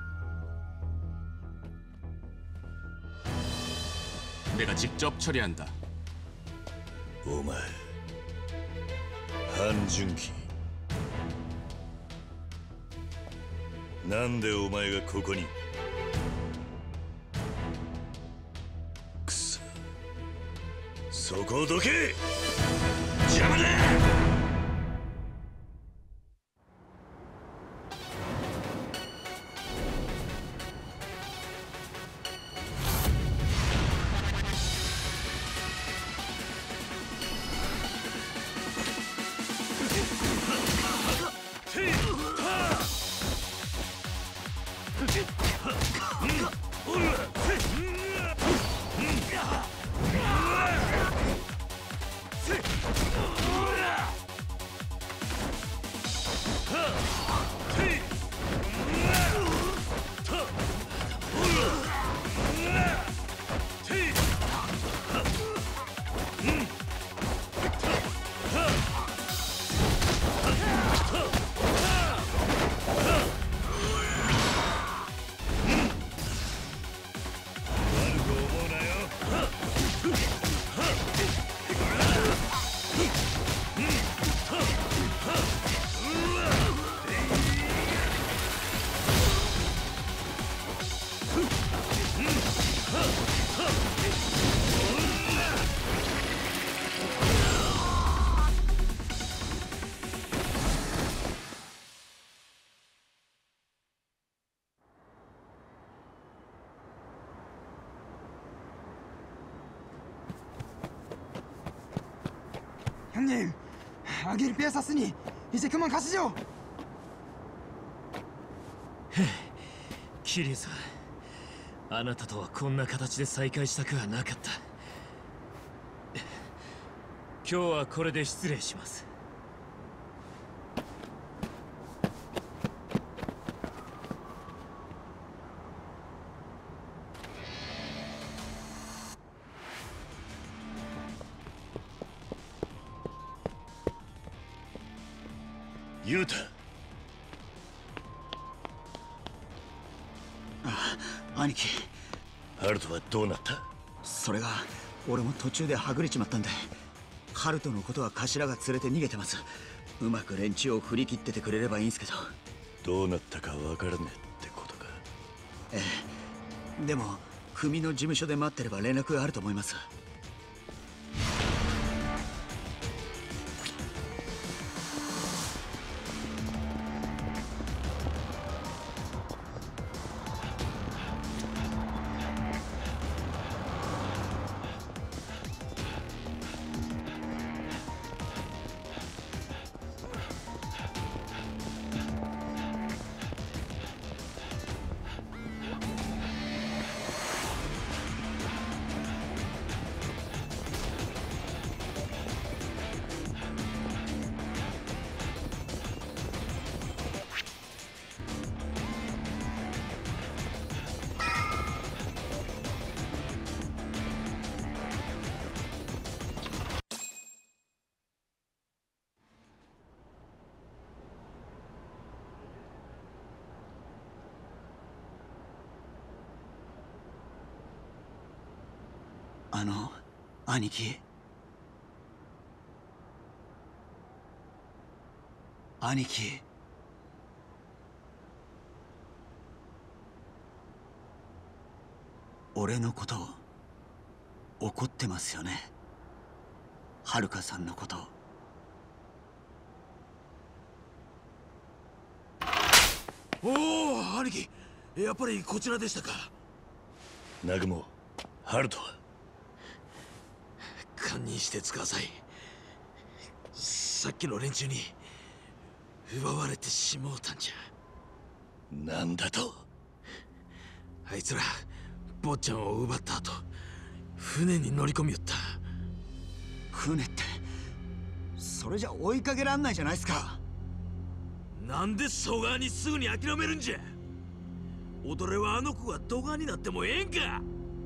내가 직접 처리한다. お前、半純喜。なんでお前がここに。くそ、そこをどけ。邪魔だ。 형님, 아기를 빼앗았으니 이제 그만 가시죠. 桐生さん、あなたとはこんな形で再会したくはなかった。今日はこれで失礼します。 ユウタ。 兄貴、 ハルトはどうなった？ それが俺も途中ではぐれちまったんで、ハルトのことは頭が連れて逃げてます。うまく連中を振り切っててくれればいいんすけど。 どうなったかわからねえってことか。 ええ、でも組の事務所で待ってれば連絡があると思います。兄貴。兄貴。俺のこと怒ってますよね。はるかさんのこと。 おお、兄貴、やっぱりこちらでしたか。 南雲、ハルトは堪忍してください。さっきの連中に奪われてしもうたんじゃ。 なんだと？ あいつら坊ちゃんを奪った後、船に乗り込みよった。 船ってそれじゃ追いかけらんないじゃないですか。 なんでそがにすぐに諦めるんじゃ。踊れはあの子がどがになってもええんか。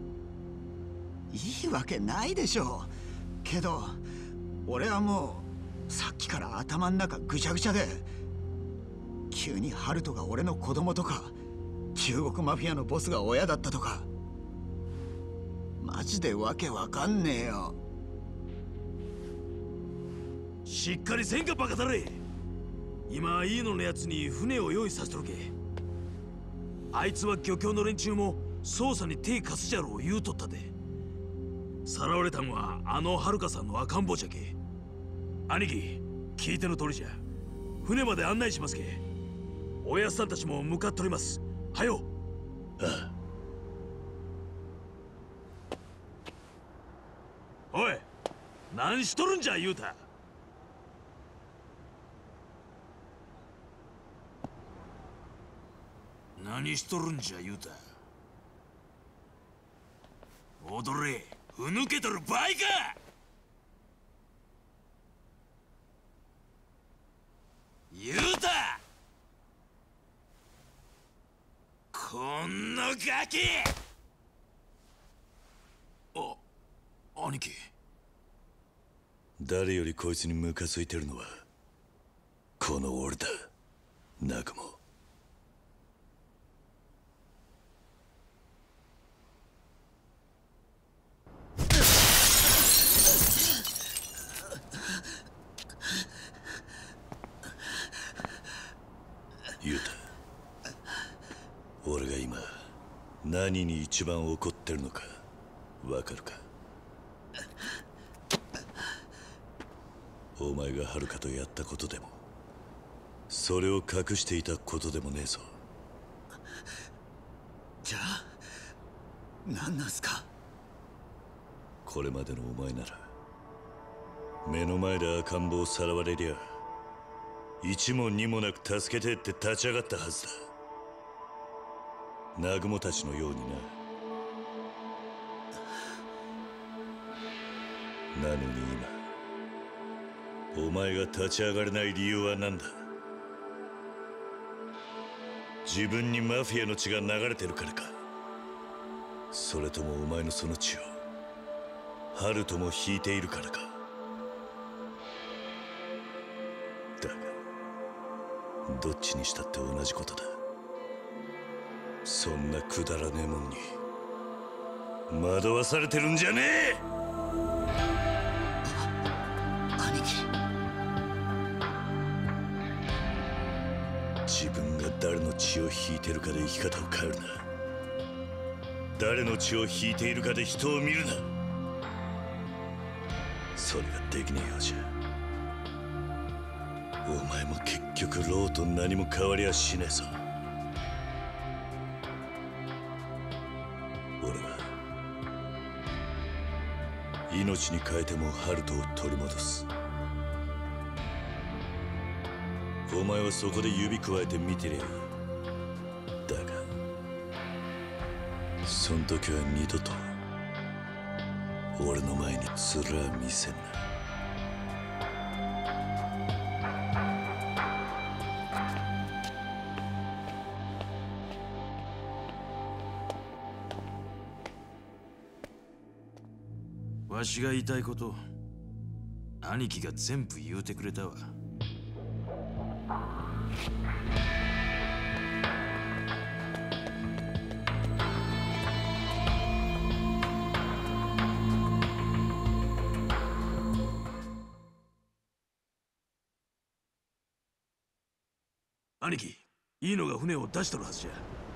いいわけないでしょう。けど俺はもうさっきから頭ん中ぐちゃぐちゃで、急にハルトが俺の子供とか、中国マフィアのボスが親だったとか、マジでわけわかんねえよ。 しっかりせんかバカだれ。今いいのやつに船を用意させとるけ。あいつは漁協の連中も捜査に手貸すじゃろう言うとったで。さらわれたんはあのはるかさんの赤ん坊じゃけ。兄貴、聞いての通りじゃ。船まで案内しますけ。おやっさんたちも向かっております。はよ。 ああ。おい、何しとるんじゃ言うた。何しとるんじゃ言うた。踊れ、ふぬけとる場合か。言うた。こんなガキ。兄貴。 誰よりこいつにムカついてるのはこの俺だ、南雲。ユウタ、俺が今何に一番怒ってるのかわかるか？お前がはるかとやったことでも、それを隠していたことでもねえぞ。 じゃあ何なんすか？ これまでのお前なら目の前で赤ん坊をさらわれりゃ一も二もなく助けてって立ち上がったはずだ。南雲たちのようにな。なのに今お前が立ち上がれない理由は何だ？自分にマフィアの血が流れてるからか？それともお前のその血をハルトも引いているからか？だがどっちにしたって同じことだ。そんなくだらねえもんに惑わされてるんじゃねえ！ 兄貴。 自分が誰の血を引いてるかで生き方を変えるな。誰の血を引いているかで人を見るな。それができねえようじゃお前も結局ローと何も変わりはしねえぞ。俺は命に変えてもハルトを取り戻す。お前はそこで指くわえて見てりゃいい。だがそん時は二度と俺の前に面は見せんな。 わしが言いたいこと兄貴が全部言うてくれたわ。兄貴、いいのが船を出しとるはずじゃ。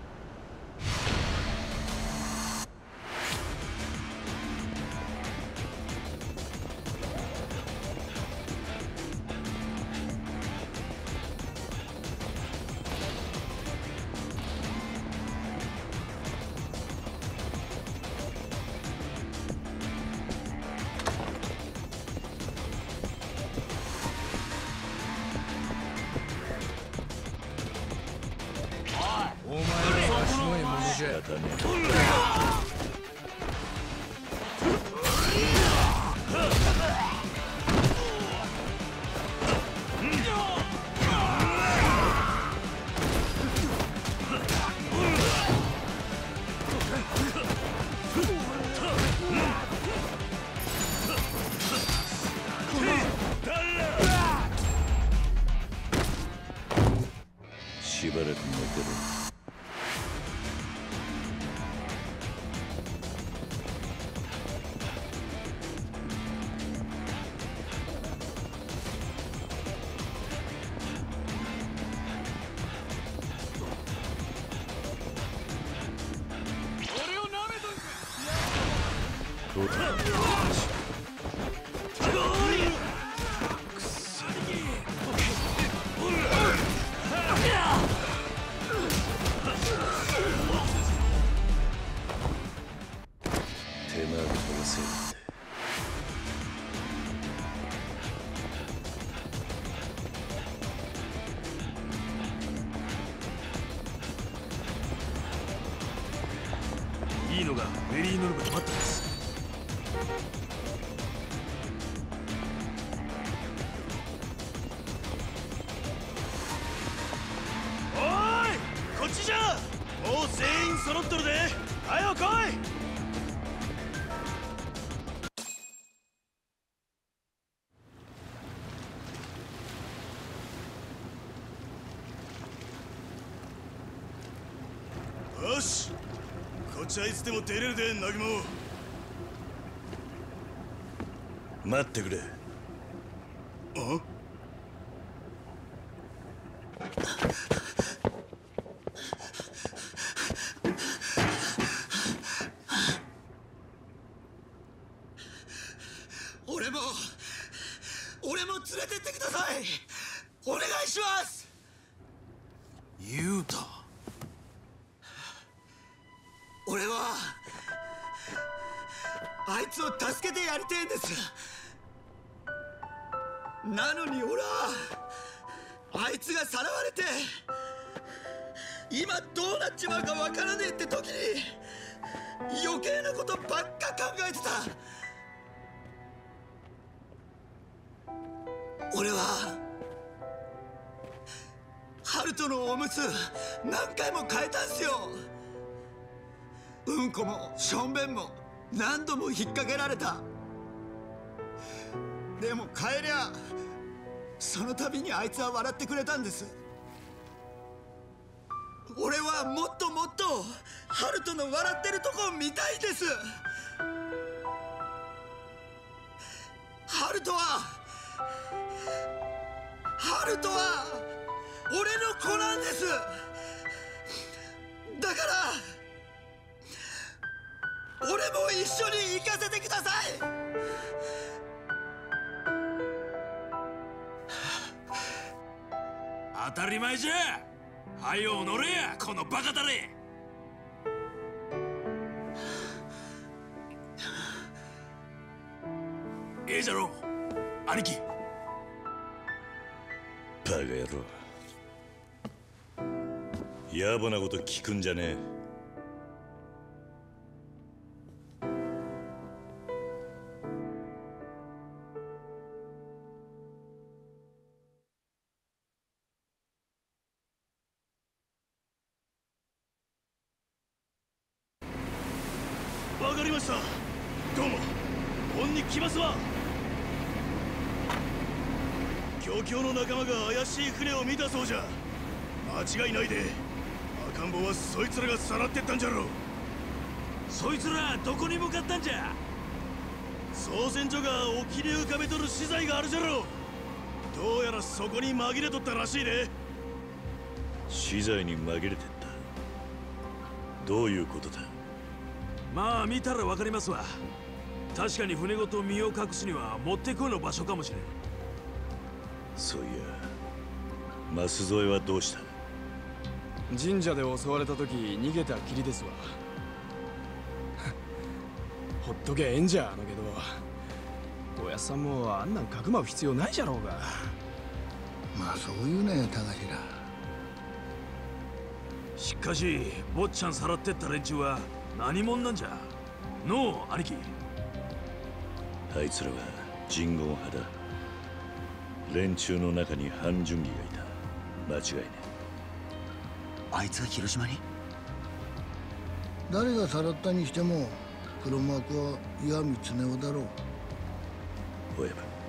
しばらく待てろ。いいのがフェリー乗るまで待ってます。おーい、こっちじゃ。もう全員揃っとるで。はよ来い。よし、こっちはいつでも出れるで、ナギモ。 待ってくれ。 あ？ 俺も連れてってください。お願いします。 ユウタ。 俺はあいつを助けてやりてえんです。 なのに俺はあいつがさらわれて今どうなっちまうかわからねえって時に余計なことばっか考えてた。俺はハルトのおむつ何回も変えたんすよ。うんこもしょんべんも何度も引っ掛けられた。でも変えりゃその度にあいつは笑ってくれたんです。俺はもっともっとハルトの笑ってるとこ見たいです。ハルトは俺の子なんです。だから俺も一緒に行かせてください。 当たり前じゃ。はよ乗れやこのバカだれ。ええじゃろ兄貴。 バカ野郎、野暮なこと聞くんじゃねえ。 わかりました。どうも恩に来ますわ。漁協の仲間が怪しい船を見たそうじゃ。間違いないで赤ん坊はそいつらがさらってったんじゃろう。そいつらどこに向かったんじゃ。操船所が沖に浮かべとる資材があるじゃろう。どうやらそこに紛れとったらしいで。 資材に紛れてった。どういうことだ。 まあ見たらわかりますわ。確かに船ごと身を隠すにはもってこいの場所かもしれん。 そういや舛添はどうした。 神社で襲われた時逃げたきりですわ。ほっとけええんじゃあのけど、おやっさんもあんなんかくまう必要ないじゃろうが。 まあそういうね高頭。 しかし坊ちゃんさらってった連中は何者なんじゃのう兄貴。 あいつらは人言派だ。連中の中に半純義がいた。間違いねえ。 あいつは広島に。 誰がさらったにしても黒幕は岩見恒夫だろう。 親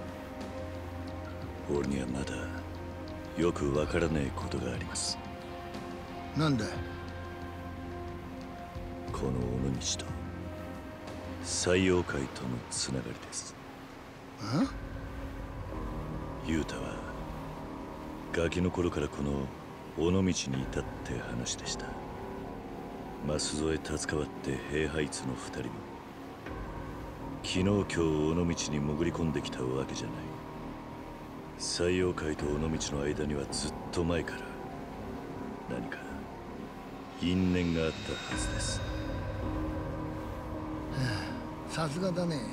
分、俺にはまだよくわからねえことがあります。 なんだい。 この尾道と西洋界とのつながりです。雄太はガキの頃からこの尾道にいたって話でした。舛添達川って平ハイツの2人も昨日今日尾道に潜り込んできたわけじゃない。西洋界と尾道の間にはずっと前から何か因縁があったはずです。 さすがだね。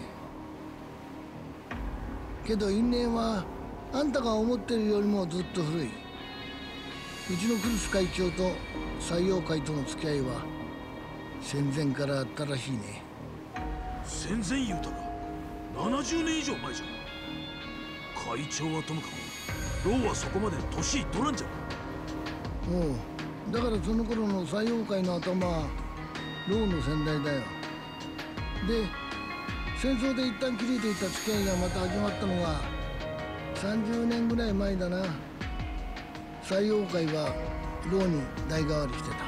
けど因縁はあんたが思ってるよりもずっと古い。うちのクルス会長と西洋会との付き合いは戦前からあったらしいね。 戦前言うたら70年以上前じゃ。会長はともかくローはそこまで年いっとらんじゃ。 おう、だからその頃の西洋会の頭はローの先代だよ。で戦争で一旦切れていた付き合いがまた始まったのが30年ぐらい前だな。西洋会はローに代替わりしてた。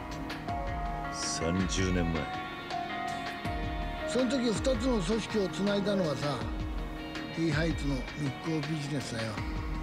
30年前。 その時2つの組織をつないだのはさ、ヘイハイツの密航ビジネスだよ。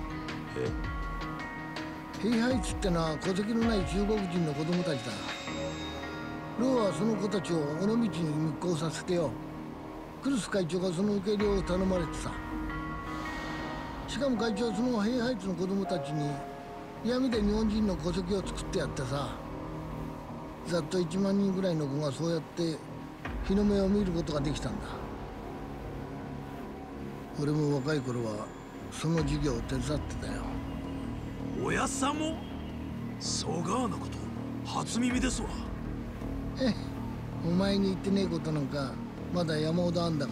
ヘイハイツってのは戸籍のない中国人の子供たちだ。ローはその子たちを尾道に密航させてよ。クルス会長がその受け入れを頼まれてさ。しかも会長はそのヘイハイツの子供たちに闇で日本人の戸籍を作ってやってさ、ざっと1万人ぐらいの子がそうやって日の目を見ることができたんだ。俺も若い頃はその授業を手伝ってたよ。 おやっさんもそがわなこと初耳ですわ。 お前に言ってねえことなんかまだ山ほどあんだから。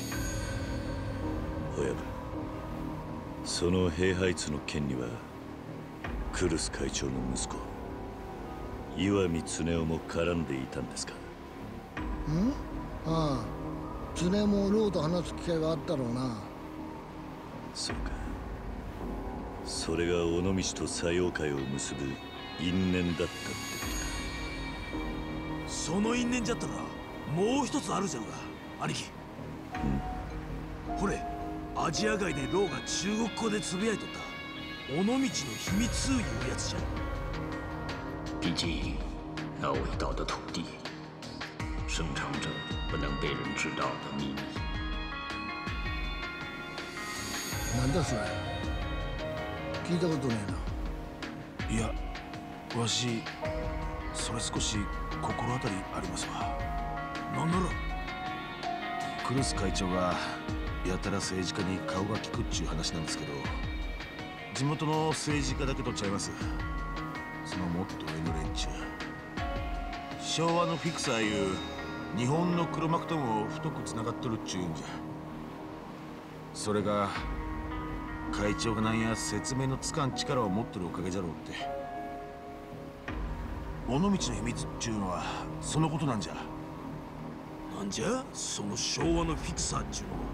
親分、その兵ハイツの件にはクルス会長の息子岩見恒夫も絡んでいたんですか？ ああ、常もローと話す機会があったろうな。 そうか。それが尾道と佐用会を結ぶ因縁だったってことか。 その因縁じゃったらもう一つあるじゃろが兄貴。ほれ、アジア街でローが中国語でつぶやいとった尾道の秘密いうやつじゃ。 毕竟那伟大的土地生藏着不能被人知道的秘密。 なんだそれ、聞いたことねいや、わしそれ少し心当たりありますわ。 なんならクルス会長がやたら政治家に顔が利くっちゅう話なんですけど、地元の政治家だけとちゃいます。そのもっと上の連中、昭和のフィクサーいう日本の黒幕とも太くつながっとるっちゅうんじゃ。それが会長がなんや説明のつかん力を持ってるおかげじゃろうって。尾道の秘密っちゅうのはそのことなんじゃ。 なんじゃその昭和のフィクサーっちゅうのは。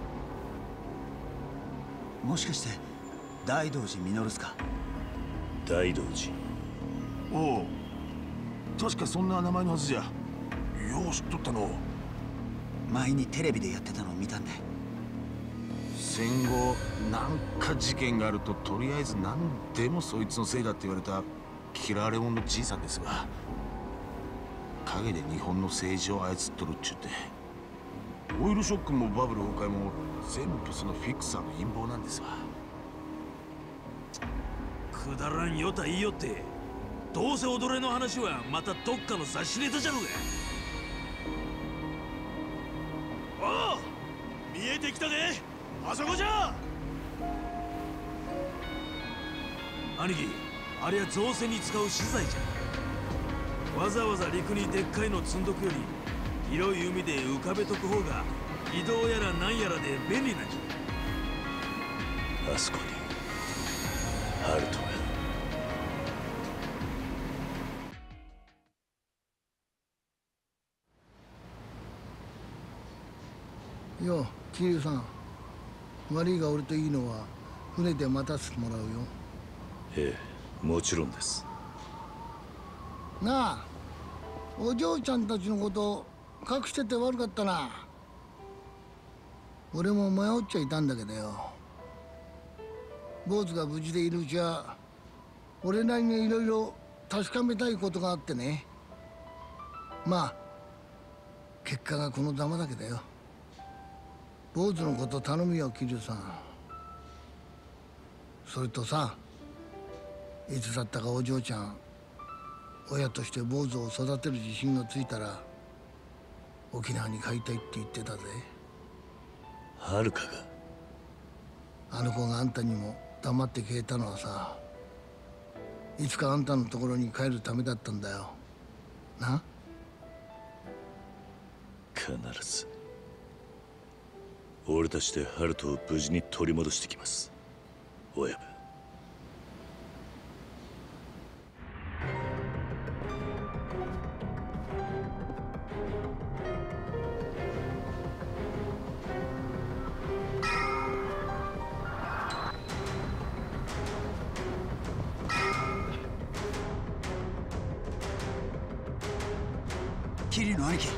もしかして大道寺実っすか？ 大道寺。 おお、確かそんな名前のはずじゃ。よう知っとったの。 前にテレビでやってたのを見たんで。 戦後なんか事件があるととりあえず何でもそいつのせいだって言われた嫌われ者のじいさんですが、陰で日本の政治を操っとるっちゅうて、オイルショックもバブル崩壊も全部そのフィクサーの陰謀なんですわ。 くだらんよた言いよって、どうせ踊れの話はまたどっかの雑誌ネタじゃろうが。おお、見えてきたで、あそこじゃ。兄貴、あれは造船に使う資材じゃ。わざわざ陸にでっかいの積んどくより広い海で浮かべとく方が移動やらなんやらで便利なんじゃ。あそこにハルトが。 よ、桐生さん、悪いが俺といいのは船で待たせてもらうよ。 ええ、もちろんです。 なあ、お嬢ちゃんたちのこと隠してて悪かったな。俺も迷っちゃいたんだけどよ。坊主が無事でいるうちは俺なりにいろいろ確かめたいことがあってね。まあ結果がこのざまだけどよ。坊主のこと頼むよ、桐生さん。それとさ、いつだったかお嬢ちゃん、親として坊主を育てる自信がついたら沖縄に帰りたいって言ってたぜ。 はるかが？ あの子があんたにも黙って消えたのはさ、いつかあんたのところに帰るためだったんだよな。 必ず俺たちでハルトを無事に取り戻してきます、親分。 桐生の兄貴。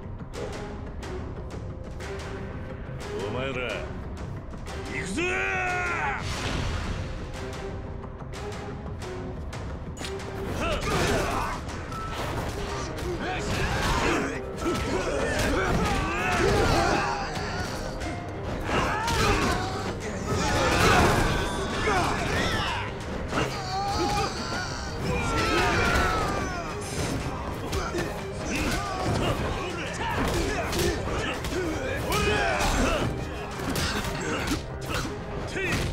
お前ら行くぞゃ。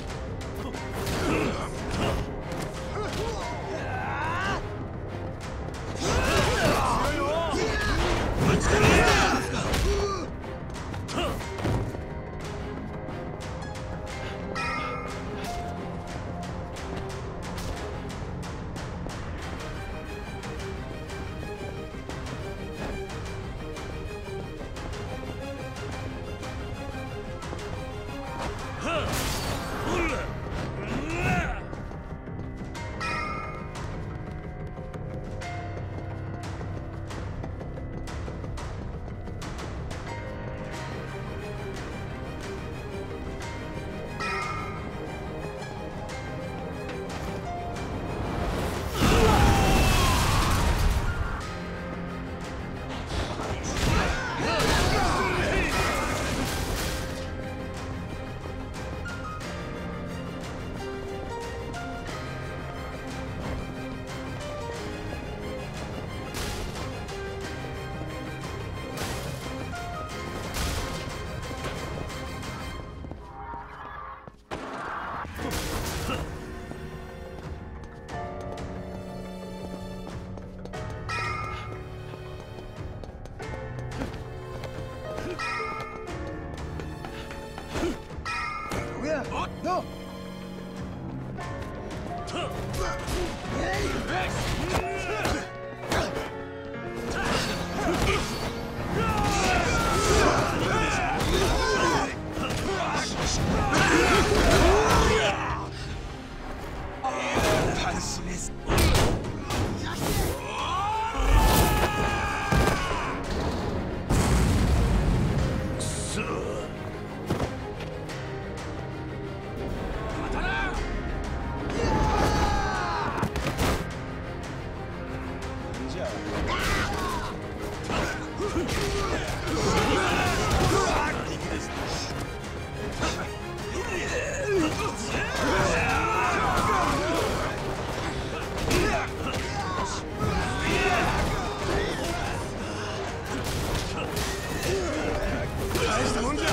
大したもんじゃ。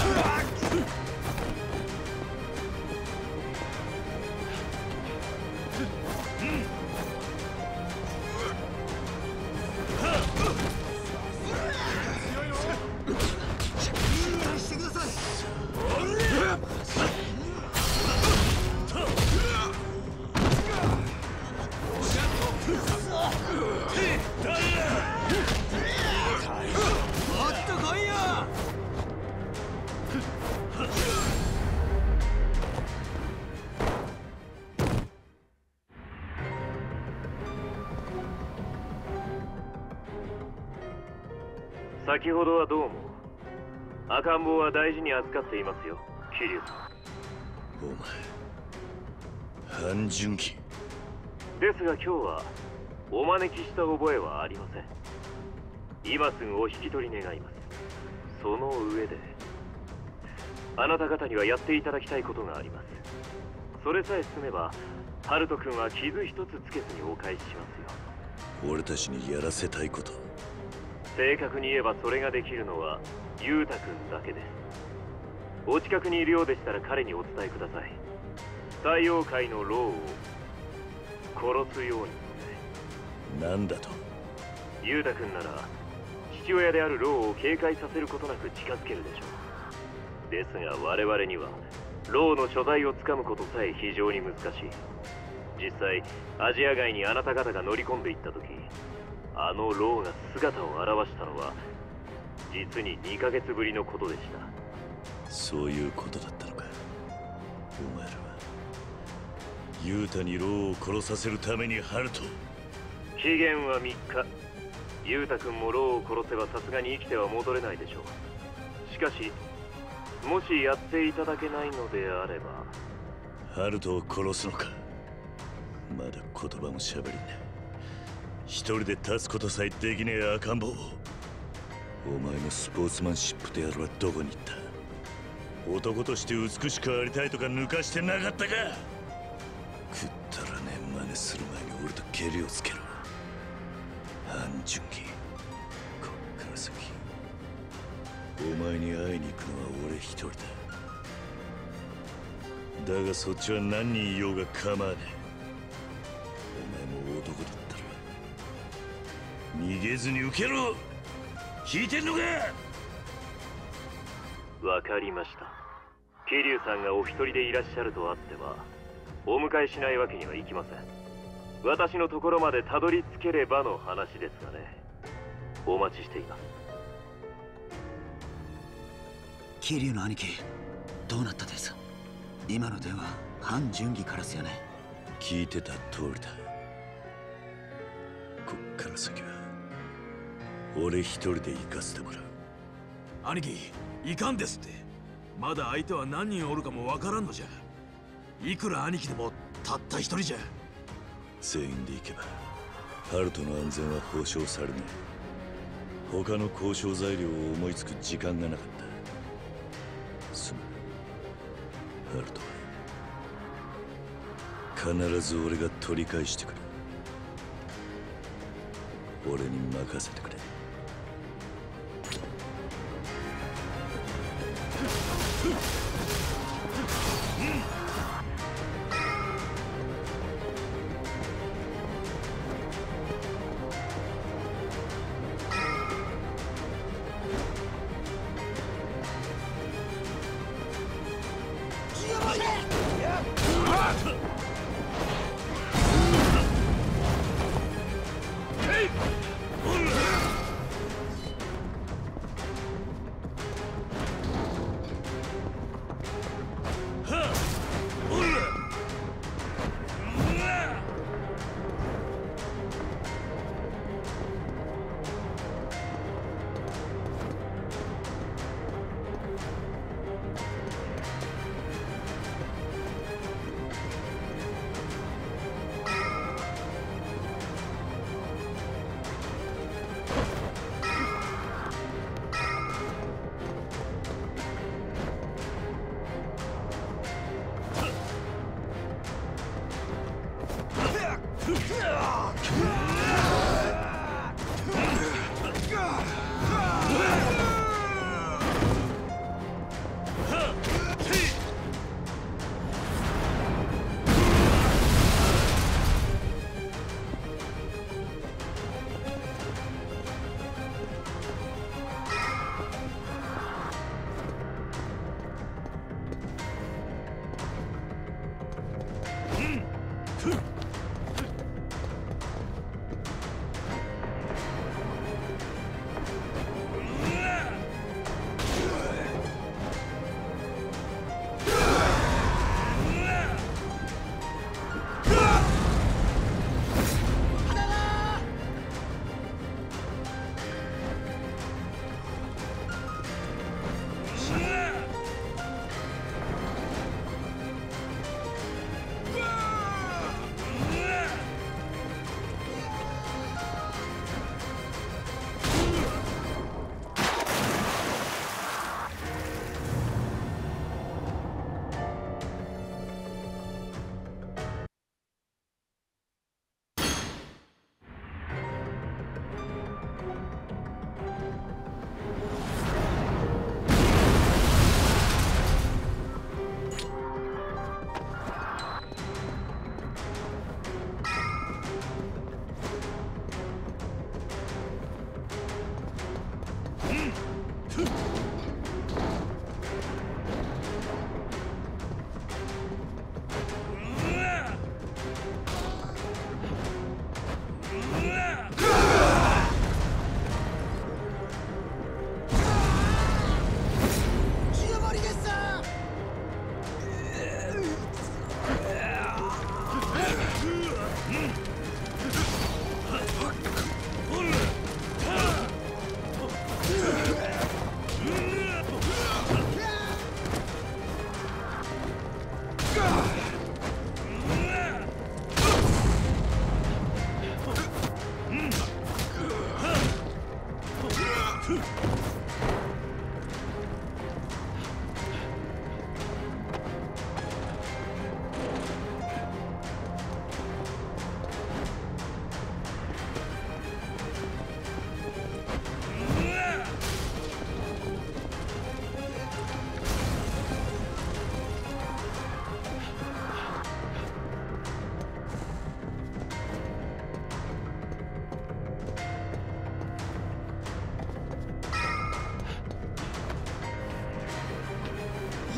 先ほどはどうも。赤ん坊は大事に扱っていますよ、桐生さん。お前、半純期ですが今日はお招きした覚えはありません。今すぐお引き取り願います。その上であなた方にはやっていただきたいことがあります。それさえ済めばハルト君は傷一つつけずにお返ししますよ。 俺たちにやらせたいこと。 正確に言えばそれができるのはユウタ君だけです。お近くにいるようでしたら彼にお伝えください。太陽界のローを殺すように。 なんだと。 ユウタ君なら父親であるローを警戒させることなく近づけるでしょう。ですが我々にはローの所在をつかむことさえ非常に難しい。実際アジア外にあなた方が乗り込んでいった時、あのローが姿を現したのは実に2ヶ月ぶりのことでした。 そういうことだったのか。お前らはユウタにローを殺させるためにハルト。 期限は3日。ユウタ君もローを殺せばさすがに生きては戻れないでしょう。しかしもしやっていただけないのであれば。 ハルトを殺すのか。まだ言葉も喋りね。一人で立つことさえできねえ赤ん坊。お前のスポーツマンシップであるはどこに行った。男として美しくありたいとか抜かしてなかったか。くったらねえ真似する前に俺とケリをつけろ。半純期、こっから先お前に会いに行くのは俺一人だ。だがそっちは何人いようが構わねえ。お前も男だったら逃げずに受けろ。聞いてんのか。 わかりました。桐生さんがお一人でいらっしゃるとあってはお迎えしないわけにはいきません。私のところまでたどり着ければの話ですがね。お待ちしています。 桐生の兄貴、どうなったです。今の電話、半純義からっすよね。 聞いてた通りだ。こっから先は俺一人で行かせてもらう。 兄貴、いかんですって。まだ相手は何人おるかもわからんのじゃ。いくら兄貴でもたった一人じゃ。 全員で行けばハルトの安全は保証されない。他の交渉材料を思いつく時間がなかった。すまん。ハルトは必ず俺が取り返してくる。俺に任せてくれ。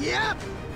やっ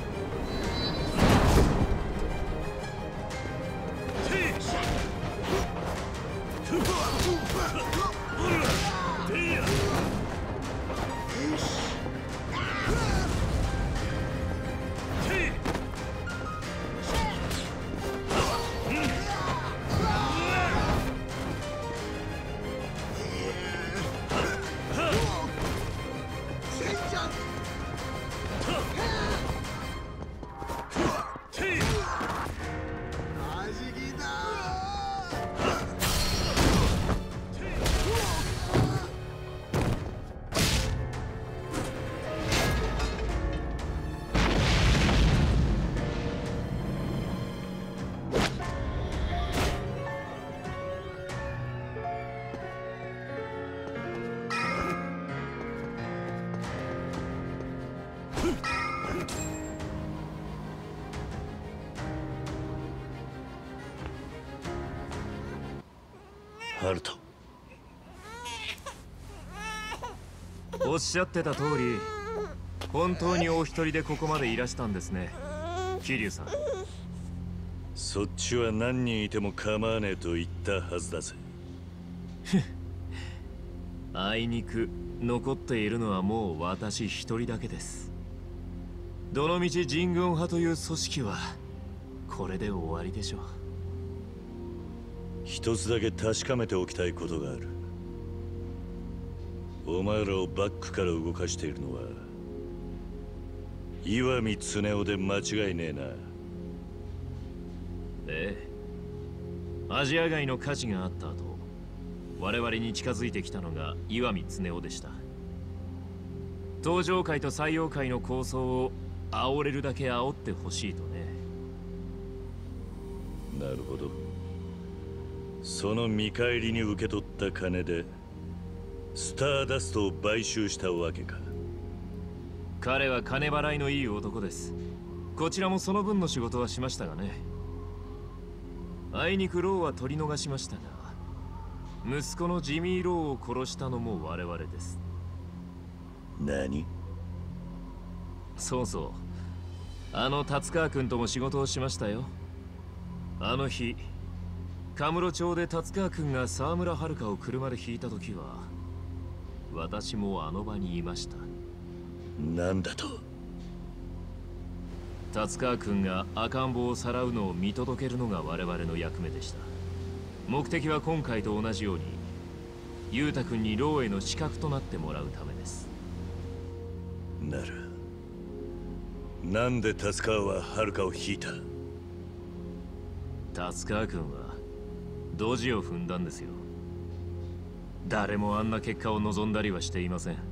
ハルト、 おっしゃってた通り、本当にお一人でここまでいらしたんですね、桐生さん。 そっちは何人いても構わねえと言ったはずだぜ。 あいにく残っているのはもう私一人だけです。どのみち人軍派という組織はこれで終わりでしょう。 一つだけ確かめておきたいことがある。お前らをバックから動かしているのは岩見恒夫で間違いねえな。 ええ、アジア外の火事があった後、我々に近づいてきたのが岩見恒夫でした。東上界と西洋界の構想を煽れるだけ煽ってほしいとね。 なるほど。その見返りに受け取った金でスターダストを買収したわけか。 彼は金払いのいい男です。こちらもその分の仕事はしましたがね。あいにくローは取り逃しましたが、息子のジミー・ローを殺したのも我々です。 何？ そうそう、あの達川君とも仕事をしましたよ。あの日カムロ町で達川君が沢村遥を車で引いた時は私もあの場にいました。 なんだと？ 達川君が赤ん坊をさらうのを見届けるのが我々の役目でした。目的は今回と同じように裕太君にローへの刺客となってもらうためです。 ならなんで達川は遥を引いた？ 達川君はドジを踏んだんですよ。誰もあんな結果を望んだりはしていません。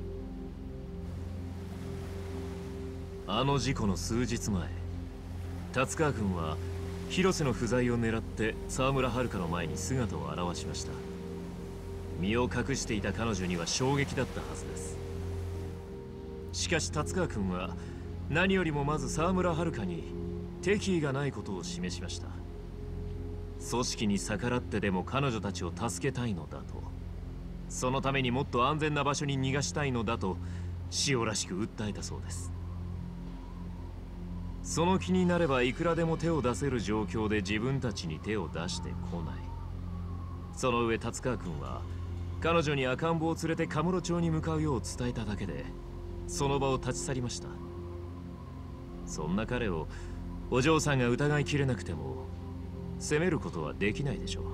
あの事故の数日前、達川君は広瀬の不在を狙って沢村遥の前に姿を現しました。身を隠していた彼女には衝撃だったはずです。しかし達川君は何よりもまず沢村遥に敵意がないことを示しました。組織に逆らってでも彼女たちを助けたいのだと、そのためにもっと安全な場所に逃がしたいのだと塩らしく訴えたそうです。その気になればいくらでも手を出せる状況で自分たちに手を出してこない。その上達川君は彼女に赤ん坊を連れてカムロ町に向かうよう伝えただけでその場を立ち去りました。そんな彼をお嬢さんが疑いきれなくても責めることはできないでしょ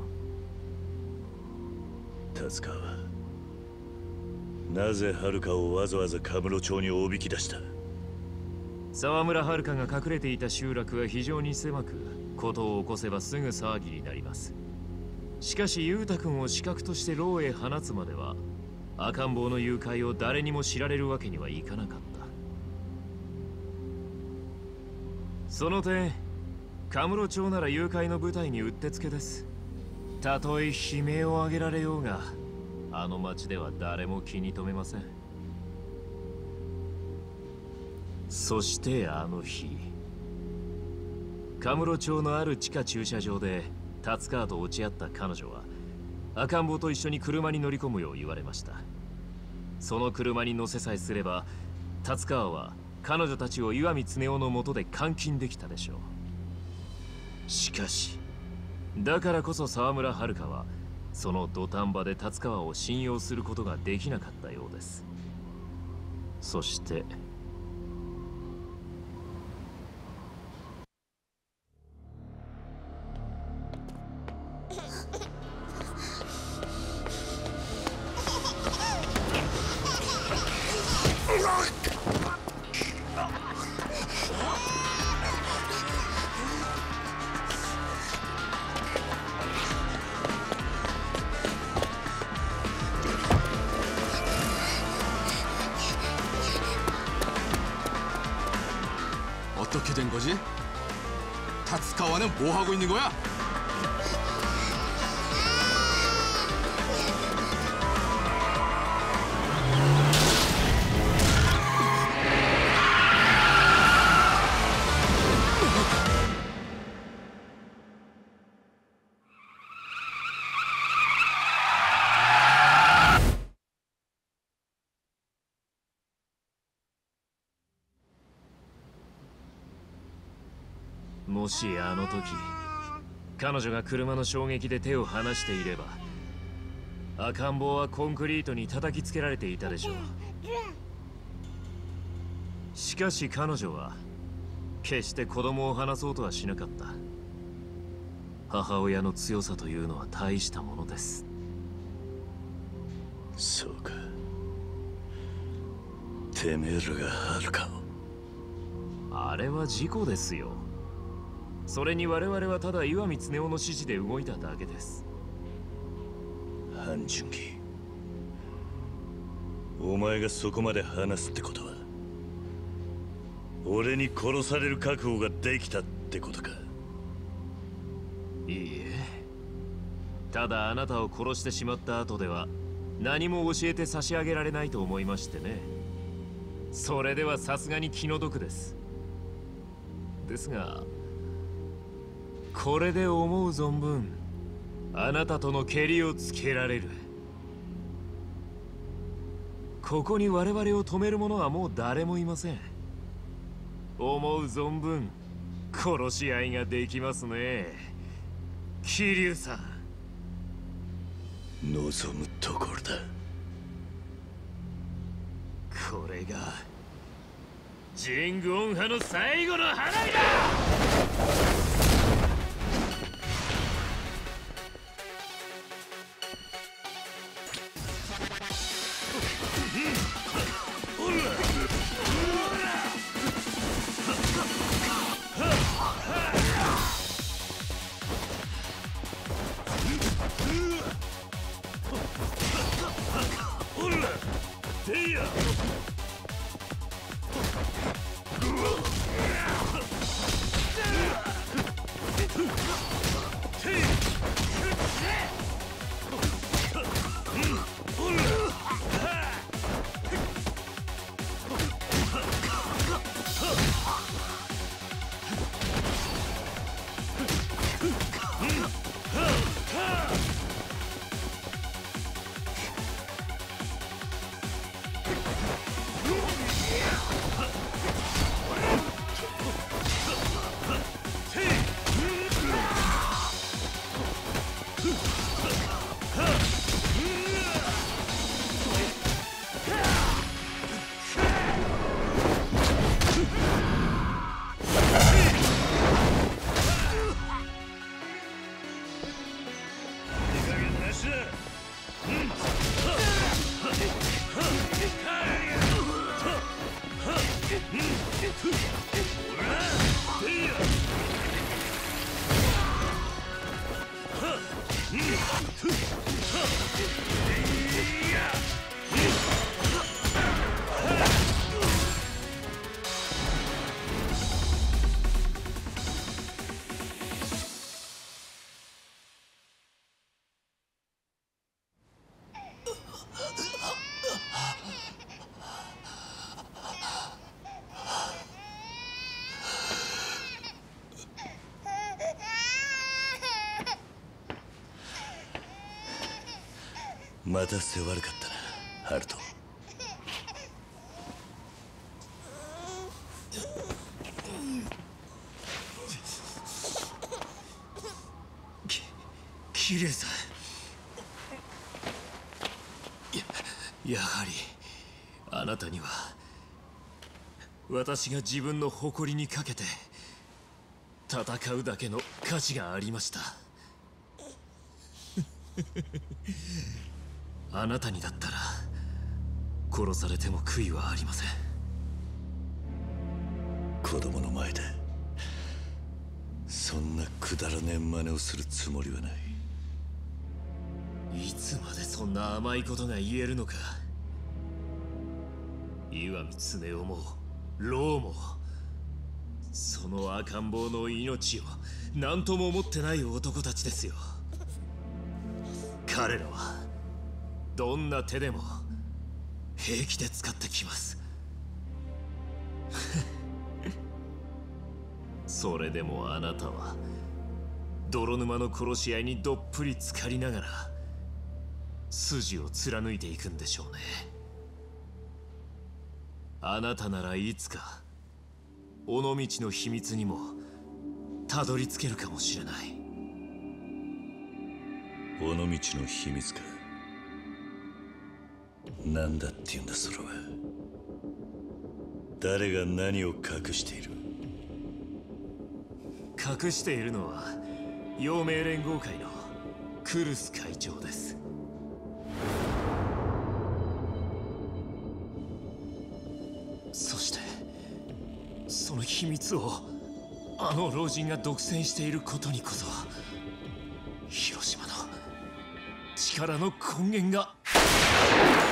う。 達川はなぜ遥をわざわざカムロ町におびき出した？ 沢村遥が隠れていた集落は非常に狭く、事を起こせばすぐ騒ぎになります。しかし裕太君を刺客として牢へ放つまでは赤ん坊の誘拐を誰にも知られるわけにはいかなかった。その点カムロ町なら誘拐の部隊にうってつけです。たとえ悲鳴を上げられようがあの町では誰も気に留めません。そしてあの日、カムロ町のある地下駐車場で達川と落ち合った彼女は赤ん坊と一緒に車に乗り込むよう言われました。その車に乗せさえすれば達川は彼女たちを岩見恒夫の下で監禁できたでしょう。しかしだからこそ沢村遥はその土壇場で達川を信用することができなかったようです。そして 어떻게 된 거지? 타츠카와는 뭐 하고 있는 거야? もしあの時彼女が車の衝撃で手を離していれば赤ん坊はコンクリートに叩きつけられていたでしょう。しかし彼女は決して子供を離そうとはしなかった。母親の強さというのは大したものです。 そうか、てめえらが遥かを。 あれは事故ですよ。それに我々はただ岩見恒夫の指示で動いただけです。 ハン・ジュンギ、お前がそこまで話すってことは俺に殺される覚悟ができたってことか。 いいえ、ただあなたを殺してしまった後では何も教えて差し上げられないと思いましてね。それではさすがに気の毒です。ですがこれで思う存分あなたとのケリをつけられる。ここに我々を止める者はもう誰もいません。思う存分殺し合いができますね、桐生さん。 望むところだ。 これがジェングオン派の最後の花火だ。 また世悪かったな、ハルト。 リュウさん、やはりあなたには私が自分の誇りにかけて戦うだけの価値がありました。あなたにだったら殺されても悔いはありません。 子供の前でそんなくだらねえ真似をするつもりはない。 いつまでそんな甘いことが言えるのか。岩見つね夫もロウもその赤ん坊の命を何とも思ってない男たちですよ。彼らはどんな手でも平気で使ってきます。それでもあなたは泥沼の殺し合いにどっぷり浸かりながら筋を貫いていくんでしょうね。あなたならいつか尾道の秘密にもたどり着けるかもしれない。 尾道の秘密か。何だって言うんだそれは。誰が何を隠している。 隠しているのは陽明連合会のクルス会長です。そしてその秘密をあの老人が独占していることにこそ広島の力の根源が